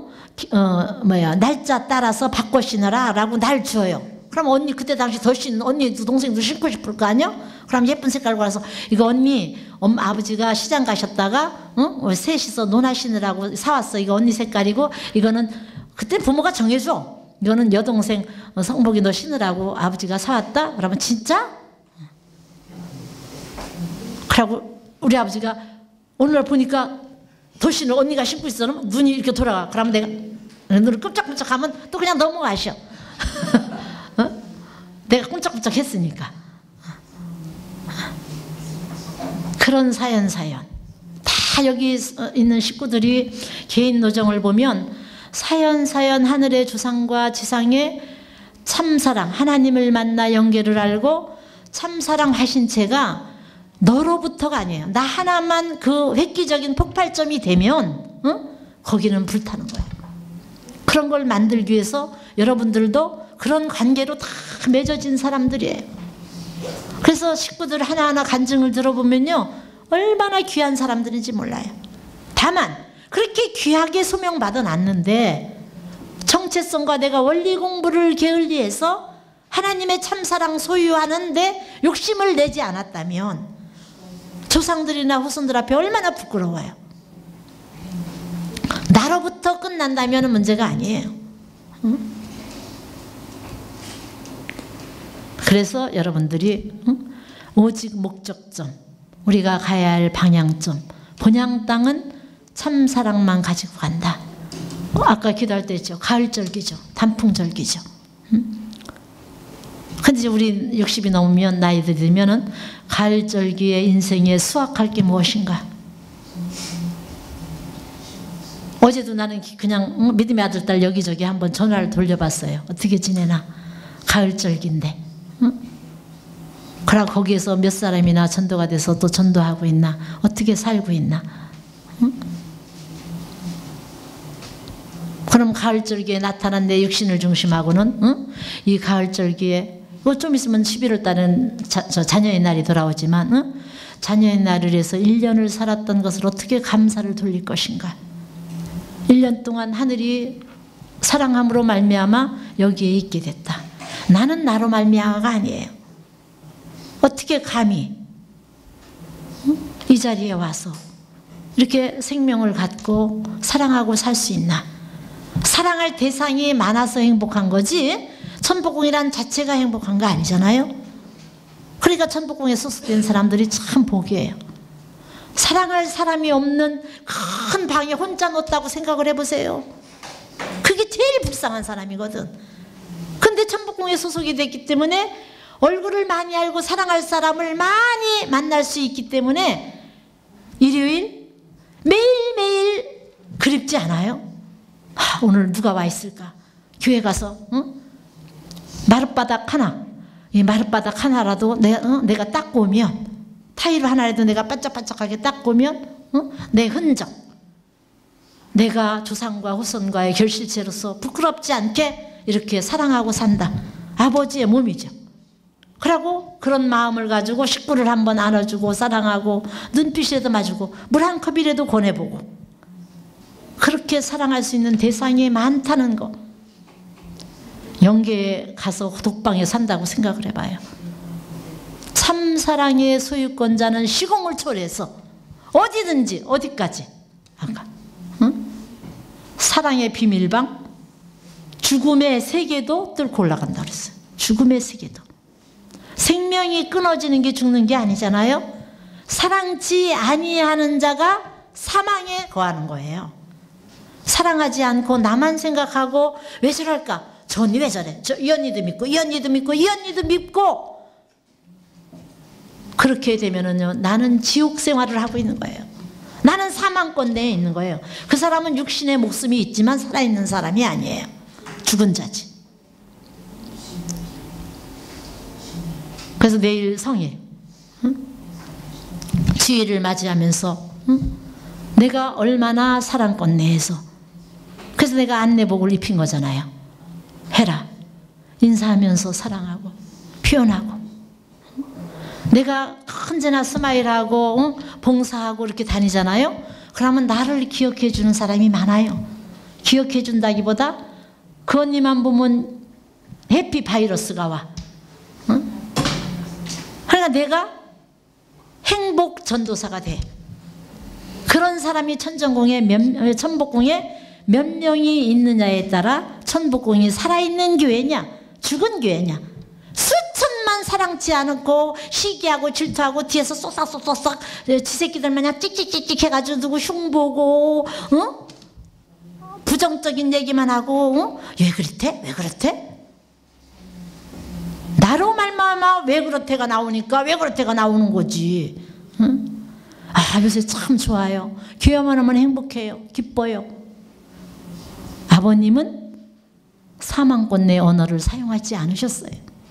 날짜 따라서 바꿔 신어라 라고 날 줘요. 그럼 언니 그때 당시 덧신 언니 동생도 신고 싶을 거 아니야? 그럼 예쁜 색깔 골라서 이거 언니 아버지가 시장 가셨다가 셋이서 논하시느라고 사왔어, 이거 언니 색깔이고, 이거는 그때 부모가 정해줘, 이거는 여동생 성복이 너 신으라고 아버지가 사왔다? 그러면 진짜? 그러고 우리 아버지가 오늘날 보니까 덧신을 언니가 신고 있어, 눈이 이렇게 돌아가. 그러면 내가 눈을 끔짝끔짝 하면 또 그냥 넘어가셔. 내가 끔짝끔짝 했으니까. 그런 사연 다 여기 있는 식구들이 개인 노정을 보면 사연 하늘의 주상과 지상에 참사랑, 하나님을 만나 연결을 알고 참사랑 하신 채가 너로부터가 아니에요. 나 하나만 그 획기적인 폭발점이 되면 거기는 불타는 거예요. 그런 걸 만들기 위해서 여러분들도 그런 관계로 다 맺어진 사람들이에요. 그래서 식구들 하나하나 간증을 들어보면요, 얼마나 귀한 사람들인지 몰라요. 다만 그렇게 귀하게 소명받아 놨는데 정체성과 내가 원리 공부를 게을리해서 하나님의 참사랑 소유하는데 욕심을 내지 않았다면 조상들이나 후손들 앞에 얼마나 부끄러워요. 나로부터 끝난다면 문제가 아니에요. 그래서 여러분들이 오직 목적점, 우리가 가야 할 방향점, 본향 땅은 참사랑만 가지고 간다. 아까 기도할 때 했죠. 가을절기죠. 단풍절기죠. 근데 우리 60이 넘으면, 나이들이 들면은 가을절기의 인생에 수확할 게 무엇인가? 어제도 나는 그냥 믿음의 아들, 딸 여기저기 한번 전화를 돌려봤어요. 어떻게 지내나? 가을절기인데. 그러고 거기에서 몇 사람이나 전도가 돼서 또 전도하고 있나? 어떻게 살고 있나? 그럼 가을절기에 나타난 내 육신을 중심하고는 이 가을절기에 좀 있으면 11월 달은 자녀의 날이 돌아오지만 자녀의 날을 위해서 1년을 살았던 것을 어떻게 감사를 돌릴 것인가? 1년 동안 하늘이 사랑함으로 말미암아 여기에 있게 됐다. 나는 나로 말미암아가 아니에요. 어떻게 감히 이 자리에 와서 이렇게 생명을 갖고 사랑하고 살 수 있나? 사랑할 대상이 많아서 행복한 거지 천복궁이란 자체가 행복한 거 아니잖아요. 그러니까 천복궁에 소속된 사람들이 참 복이에요. 사랑할 사람이 없는 큰 방에 혼자 넣었다고 생각을 해보세요. 그게 제일 불쌍한 사람이거든. 근데 천복궁에 소속이 됐기 때문에 얼굴을 많이 알고 사랑할 사람을 많이 만날 수 있기 때문에 일요일 매일매일 그립지 않아요? 오늘 누가 와 있을까? 교회 가서 마룻바닥 하나, 이 마룻바닥 하나라도 내가 닦고 오면, 타일 하나라도 내가 반짝반짝하게 닦고 오면 내 흔적, 내가 조상과 후손과의 결실체로서 부끄럽지 않게 이렇게 사랑하고 산다. 아버지의 몸이죠. 그러고 그런 마음을 가지고 식구를 한번 안아주고 사랑하고 눈빛이라도 마주고 물 한 컵이라도 권해보고 그렇게 사랑할 수 있는 대상이 많다는 거. 영계에 가서 독방에 산다고 생각을 해봐요. 참사랑의 소유권자는 시공을 초래해서 어디든지 어디까지 아까 사랑의 비밀방, 죽음의 세계도 뚫고 올라간다 그랬어요. 죽음의 세계도. 생명이 끊어지는 게 죽는 게 아니잖아요. 사랑치 아니하는 자가 사망에 거하는 거예요. 사랑하지 않고 나만 생각하고 왜 저럴까? 저 언니 왜 저래? 이 언니도 믿고 이 언니도 믿고 이 언니도 믿고 그렇게 되면은요, 나는 지옥 생활을 하고 있는 거예요. 나는 사망권 내에 있는 거예요. 그 사람은 육신의 목숨이 있지만 살아있는 사람이 아니에요. 죽은 자지. 그래서 내일 성일 주일을 맞이하면서 내가 얼마나 사랑권 내에서, 그래서 내가 안내복을 입힌 거잖아요. 해라. 인사하면서 사랑하고 표현하고, 내가 언제나 스마일하고 봉사하고 이렇게 다니잖아요. 그러면 나를 기억해 주는 사람이 많아요. 기억해 준다기보다 그 언니만 보면 해피 바이러스가 와. 그러니까 내가 행복 전도사가 돼. 그런 사람이 천복궁에 몇 명이 있느냐에 따라 천복궁이 살아있는 교회냐 죽은 교회냐. 수천만 사랑치 않고 시기하고 질투하고 뒤에서 쏙싹쏙싹 지새끼들 마냥 찍찍찍찍 해가지고 누구 흉보고 부정적인 얘기만 하고 왜 그렇대? 왜 그렇대? 나로 말미암아 왜 그렇대가 나오니까 왜 그렇대가 나오는 거지. 아, 요새 참 좋아요. 교회만 하면 행복해요. 기뻐요. 아버님은 사망권의 언어를 사용하지 않으셨어요.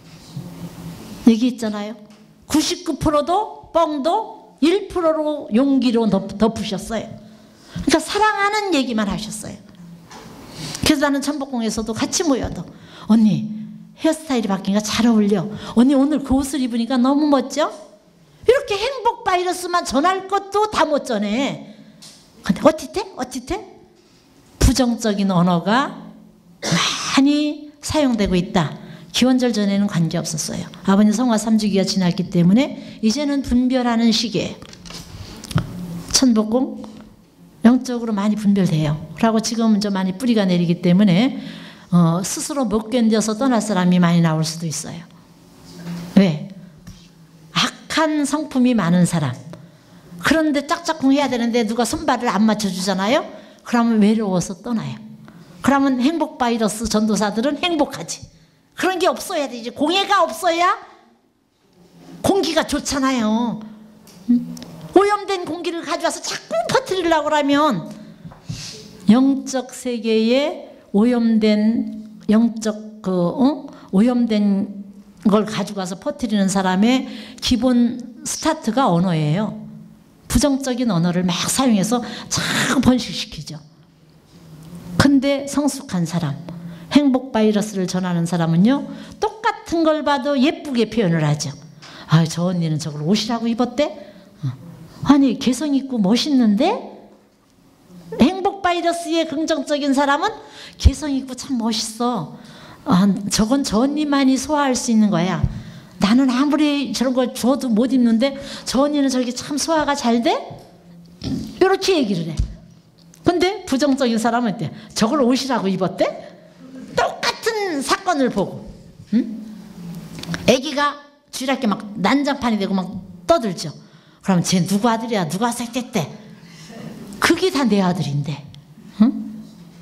얘기했잖아요. 99%도 뻥도 1%로 용기로 덮으셨어요. 그러니까 사랑하는 얘기만 하셨어요. 그래서 나는 천복궁에서도 같이 모여도 언니 헤어스타일이 바뀌니까 잘 어울려. 언니 오늘 그 옷을 입으니까 너무 멋져. 이렇게 행복 바이러스만 전할 것도 다 못 전해. 근데 어찌대? 부정적인 언어가 많이 사용되고 있다. 기원절 전에는 관계없었어요. 아버님 성화 3주기가 지났기 때문에 이제는 분별하는 시기에 천복궁 영적으로 많이 분별돼요. 그러고 지금은 좀 많이 뿌리가 내리기 때문에 스스로 못 견뎌서 떠날 사람이 많이 나올 수도 있어요. 왜? 악한 성품이 많은 사람. 그런데 짝짝꿍 해야 되는데 누가 손발을 안 맞춰주잖아요. 그러면 외로워서 떠나요. 그러면 행복 바이러스 전도사들은 행복하지. 그런 게 없어야 되지. 공해가 없어야 공기가 좋잖아요. 오염된 공기를 가져와서 자꾸 퍼뜨리려고 하면 영적 세계에 오염된 오염된 걸 가져가서 퍼뜨리는 사람의 기본 스타트가 언어예요. 부정적인 언어를 막 사용해서 자꾸 번식시키죠. 근데 성숙한 사람, 행복 바이러스를 전하는 사람은요, 똑같은 걸 봐도 예쁘게 표현을 하죠. 아, 저 언니는 저걸 옷이라고 입었대? 아니, 개성 있고 멋있는데? 행복 바이러스의 긍정적인 사람은 개성 있고 참 멋있어. 아, 저건 저 언니만이 소화할 수 있는 거야. 나는 아무리 저런 걸 줘도 못 입는데 저 언니는 저렇게 참 소화가 잘 돼? 이렇게 얘기를 해. 근데 부정적인 사람은 어때? 저걸 옷이라고 입었대? 똑같은 사건을 보고, 응? 애기가 쥐랗게 막 난장판이 되고 막 떠들죠. 그럼 쟤 누구 아들이야? 누가 섹됐대? 그게 다 내 아들인데, 응?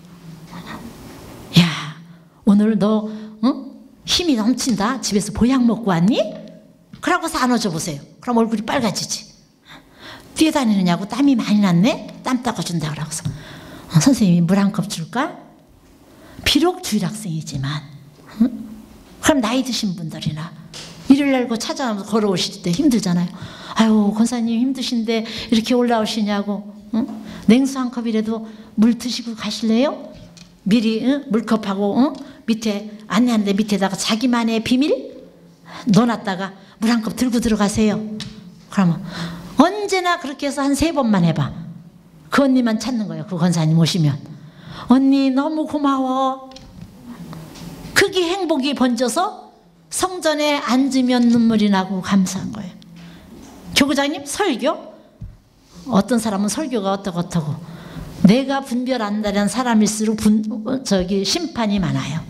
야, 오늘 너 힘이 넘친다. 집에서 보약 먹고 왔니? 그러고서 안아줘 보세요. 그럼 얼굴이 빨개지지. 뛰어다니느냐고 땀이 많이 났네? 땀 닦아준다 그러고서 선생님이 물 한 컵 줄까? 비록 주일학생이지만, 응? 그럼 나이 드신 분들이나 일요일날 찾아오면서 걸어오실 때 힘들잖아요. 아유, 권사님 힘드신데 이렇게 올라오시냐고. 응? 냉수 한 컵이라도 물 드시고 가실래요? 미리 물컵하고 밑에 안내하는데 밑에다가 자기만의 비밀 넣어놨다가 물 한 컵 들고 들어가세요. 그러면 언제나 그렇게 해서 한 3번만 해봐. 그 언니만 찾는 거예요. 그 권사님 오시면. 언니 너무 고마워. 그게 행복이 번져서 성전에 앉으면 눈물이 나고 감사한 거예요. 교구장님 설교? 어떤 사람은 설교가 어떻고 내가 분별 안 되는 사람일수록 심판이 많아요.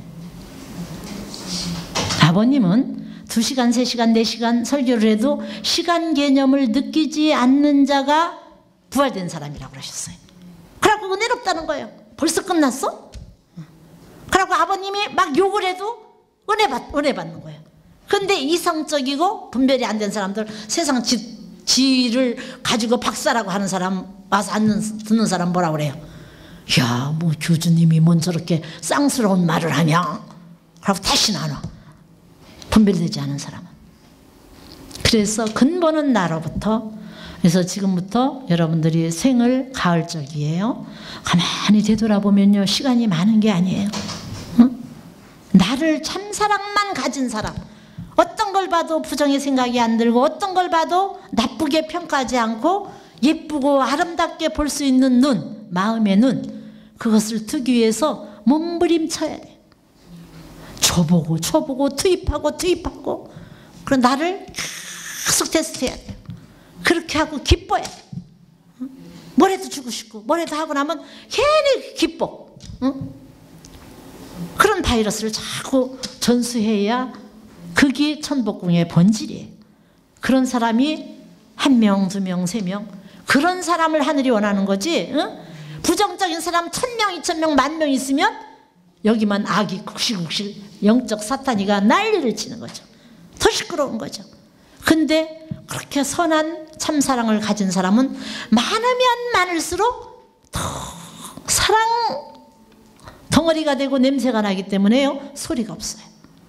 아버님은 2시간, 3시간, 4시간 설교를 해도 시간 개념을 느끼지 않는 자가 부활된 사람이라고 그러셨어요. 그래갖고 은혜롭다는 거예요. 벌써 끝났어? 그래갖고 아버님이 막 욕을 해도 은혜 받는 거예요. 근데 이성적이고 분별이 안 된 사람들, 세상 지를 가지고 박사라고 하는 사람 와서 듣는 사람 뭐라 그래요? 야, 뭐 교주님이 뭔 저렇게 쌍스러운 말을 하냐? 그러고 다시 나눠. 분별되지 않은 사람은. 그래서 근본은 나로부터. 그래서 지금부터 여러분들이 생을 가을적이에요. 가만히 되돌아보면요, 시간이 많은 게 아니에요. 응? 나를 참사랑만 가진 사람, 어떤 걸 봐도 부정의 생각이 안 들고 어떤 걸 봐도 나쁘게 평가하지 않고 예쁘고 아름답게 볼 수 있는 눈, 마음의 눈, 그것을 트기 위해서 몸부림쳐야 돼요. 줘보고 투입하고 그럼 나를 계속 테스트해야 돼요. 그렇게 하고 기뻐야 돼요. 뭐래도 주고 싶고 뭐래도 하고 나면 괜히 기뻐. 응? 그런 바이러스를 자꾸 전수해야 그게 천복궁의 본질이에요. 그런 사람이 1명, 2명, 3명, 그런 사람을 하늘이 원하는 거지. 응? 부정적인 사람 1000명, 2000명, 10,000명 있으면 여기만 악이 국실국실 영적 사탄이가 난리를 치는 거죠. 더 시끄러운 거죠. 근데 그렇게 선한 참사랑을 가진 사람은 많으면 많을수록 더 덩어리가 되고 냄새가 나기 때문에요. 소리가 없어요.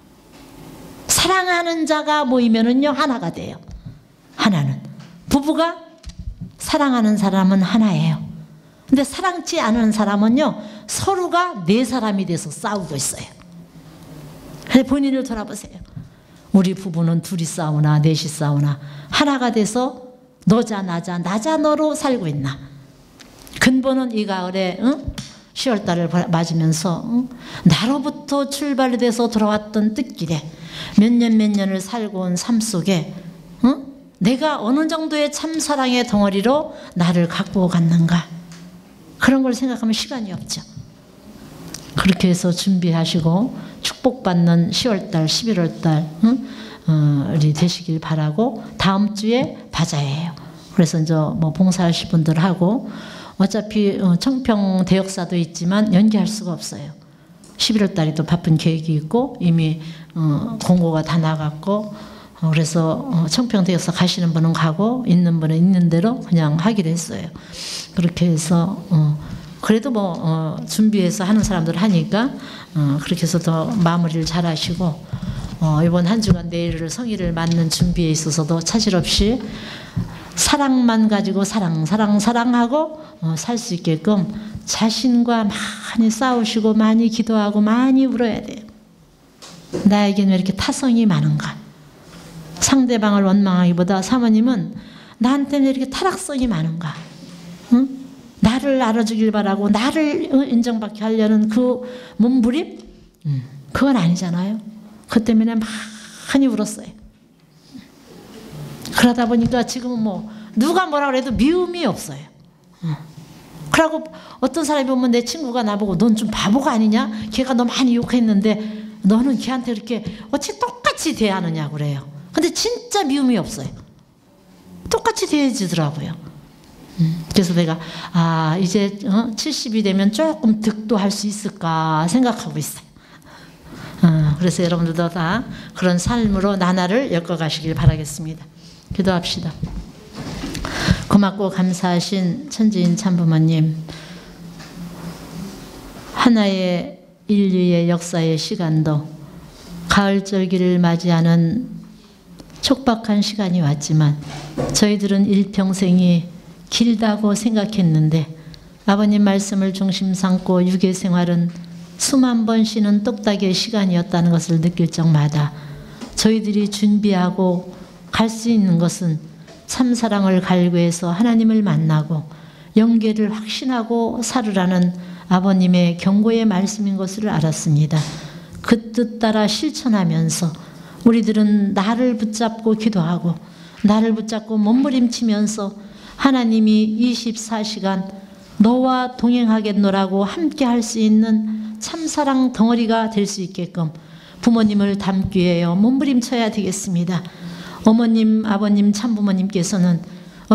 사랑하는 자가 모이면은요 하나가 돼요. 하나는 부부가 사랑하는 사람은 하나예요. 근데 사랑치 않은 사람은요 서로가 네 사람이 돼서 싸우고 있어요. 본인을 돌아보세요. 우리 부부는 둘이 싸우나 넷이 싸우나 하나가 돼서 너자 나자 나자 너로 살고 있나. 근본은 이 가을에 10월달을 맞으면서 나로부터 출발이 돼서 돌아왔던 뜻길에 몇 년을 살고 온 삶 속에 내가 어느 정도의 참사랑의 덩어리로 나를 갖고 갔는가. 그런 걸 생각하면 시간이 없죠. 그렇게 해서 준비하시고 축복받는 10월달 11월달이 되시길 바라고 다음 주에 바자예요. 그래서 이제 뭐 봉사하실 분들하고 어차피 청평 대역사도 있지만 연기할 수가 없어요. 11월 달에 또 바쁜 계획이 있고 이미 공고가 다 나갔고 그래서 청평 대역사 가시는 분은 가고 있는 분은 있는 대로 그냥 하기로 했어요. 그렇게 해서 그래도 뭐 준비해서 하는 사람들 하니까 그렇게 해서 더 마무리를 잘 하시고 이번 한 주간 내일을 성의를 맞는 준비에 있어서도 차질 없이 사랑만 가지고 사랑하고 살 수 있게끔 자신과 많이 싸우시고 많이 기도하고 많이 울어야 돼요. 나에게는 왜 이렇게 타성이 많은가. 상대방을 원망하기보다 사모님은 나한테는 왜 이렇게 타락성이 많은가. 응? 나를 알아주길 바라고 나를 인정받게 하려는 그 몸부림? 그건 아니잖아요. 그 때문에 많이 울었어요. 그러다 보니까 지금은 뭐 누가 뭐라 그래도 미움이 없어요. 그러고 어떤 사람이 보면 내 친구가 나보고 넌 좀 바보가 아니냐? 걔가 너 많이 욕했는데 너는 걔한테 이렇게 어떻게 똑같이 대하느냐고 그래요. 근데 진짜 미움이 없어요. 똑같이 대해지더라고요. 그래서 내가 이제 70이 되면 조금 득도할 수 있을까 생각하고 있어요. 그래서 여러분들도 다 그런 삶으로 나날을 엮어가시길 바라겠습니다. 기도합시다. 고맙고 감사하신 천지인 참부모님, 하나의 인류의 역사의 시간도 가을절기를 맞이하는 촉박한 시간이 왔지만 저희들은 일평생이 길다고 생각했는데 아버님 말씀을 중심 삼고 유괴 생활은 수만 번 쉬는 똑딱이의 시간이었다는 것을 느낄 적마다 저희들이 준비하고 갈 수 있는 것은 참사랑을 갈구해서 하나님을 만나고 영계를 확신하고 살으라는 아버님의 경고의 말씀인 것을 알았습니다. 그 뜻 따라 실천하면서 우리들은 나를 붙잡고 기도하고 나를 붙잡고 몸부림치면서 하나님이 24시간 너와 동행하겠노라고 함께 할 수 있는 참사랑 덩어리가 될 수 있게끔 부모님을 닮기 위하여 몸부림쳐야 되겠습니다. 어머님, 아버님, 참부모님께서는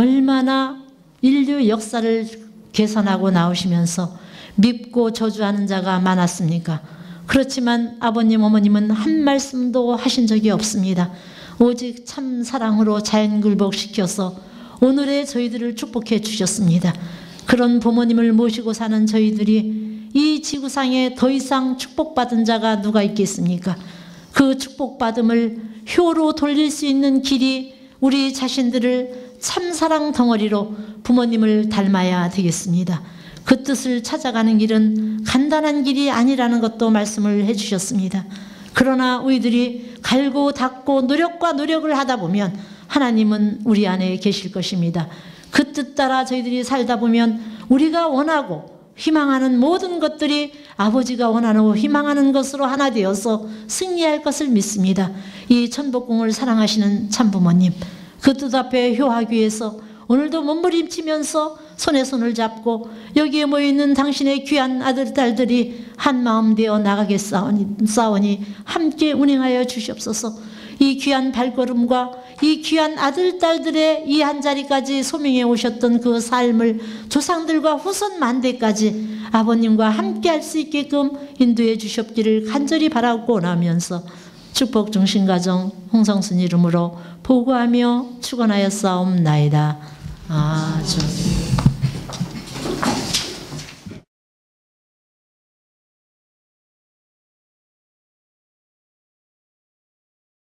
얼마나 인류 역사를 개선하고 나오시면서 밉고 저주하는 자가 많았습니까? 그렇지만 아버님, 어머님은 한 말씀도 하신 적이 없습니다. 오직 참 사랑으로 자연굴복시켜서 오늘의 저희들을 축복해 주셨습니다. 그런 부모님을 모시고 사는 저희들이 이 지구상에 더 이상 축복받은 자가 누가 있겠습니까? 그 축복받음을 효로 돌릴 수 있는 길이 우리 자신들을 참사랑 덩어리로 부모님을 닮아야 되겠습니다. 그 뜻을 찾아가는 길은 간단한 길이 아니라는 것도 말씀을 해주셨습니다. 그러나 우리들이 갈고 닦고 노력과 노력을 하다 보면 하나님은 우리 안에 계실 것입니다. 그 뜻 따라 저희들이 살다 보면 우리가 원하고 희망하는 모든 것들이 아버지가 원하고 희망하는 것으로 하나 되어서 승리할 것을 믿습니다. 이 천복궁을 사랑하시는 참부모님, 그 뜻 앞에 효하기 위해서 오늘도 몸부림치면서 손에 손을 잡고 여기에 모여있는 당신의 귀한 아들, 딸들이 한마음 되어 나가겠사오니 함께 운행하여 주시옵소서. 이 귀한 발걸음과 이 귀한 아들, 딸들의 이 한자리까지 소명해 오셨던 그 삶을 조상들과 후손 만대까지 아버님과 함께 할 수 있게끔 인도해 주셨기를 간절히 바라고 원하면서 축복 중심가정 홍성순 이름으로 보고하며 축원하였사옵나이다. 아주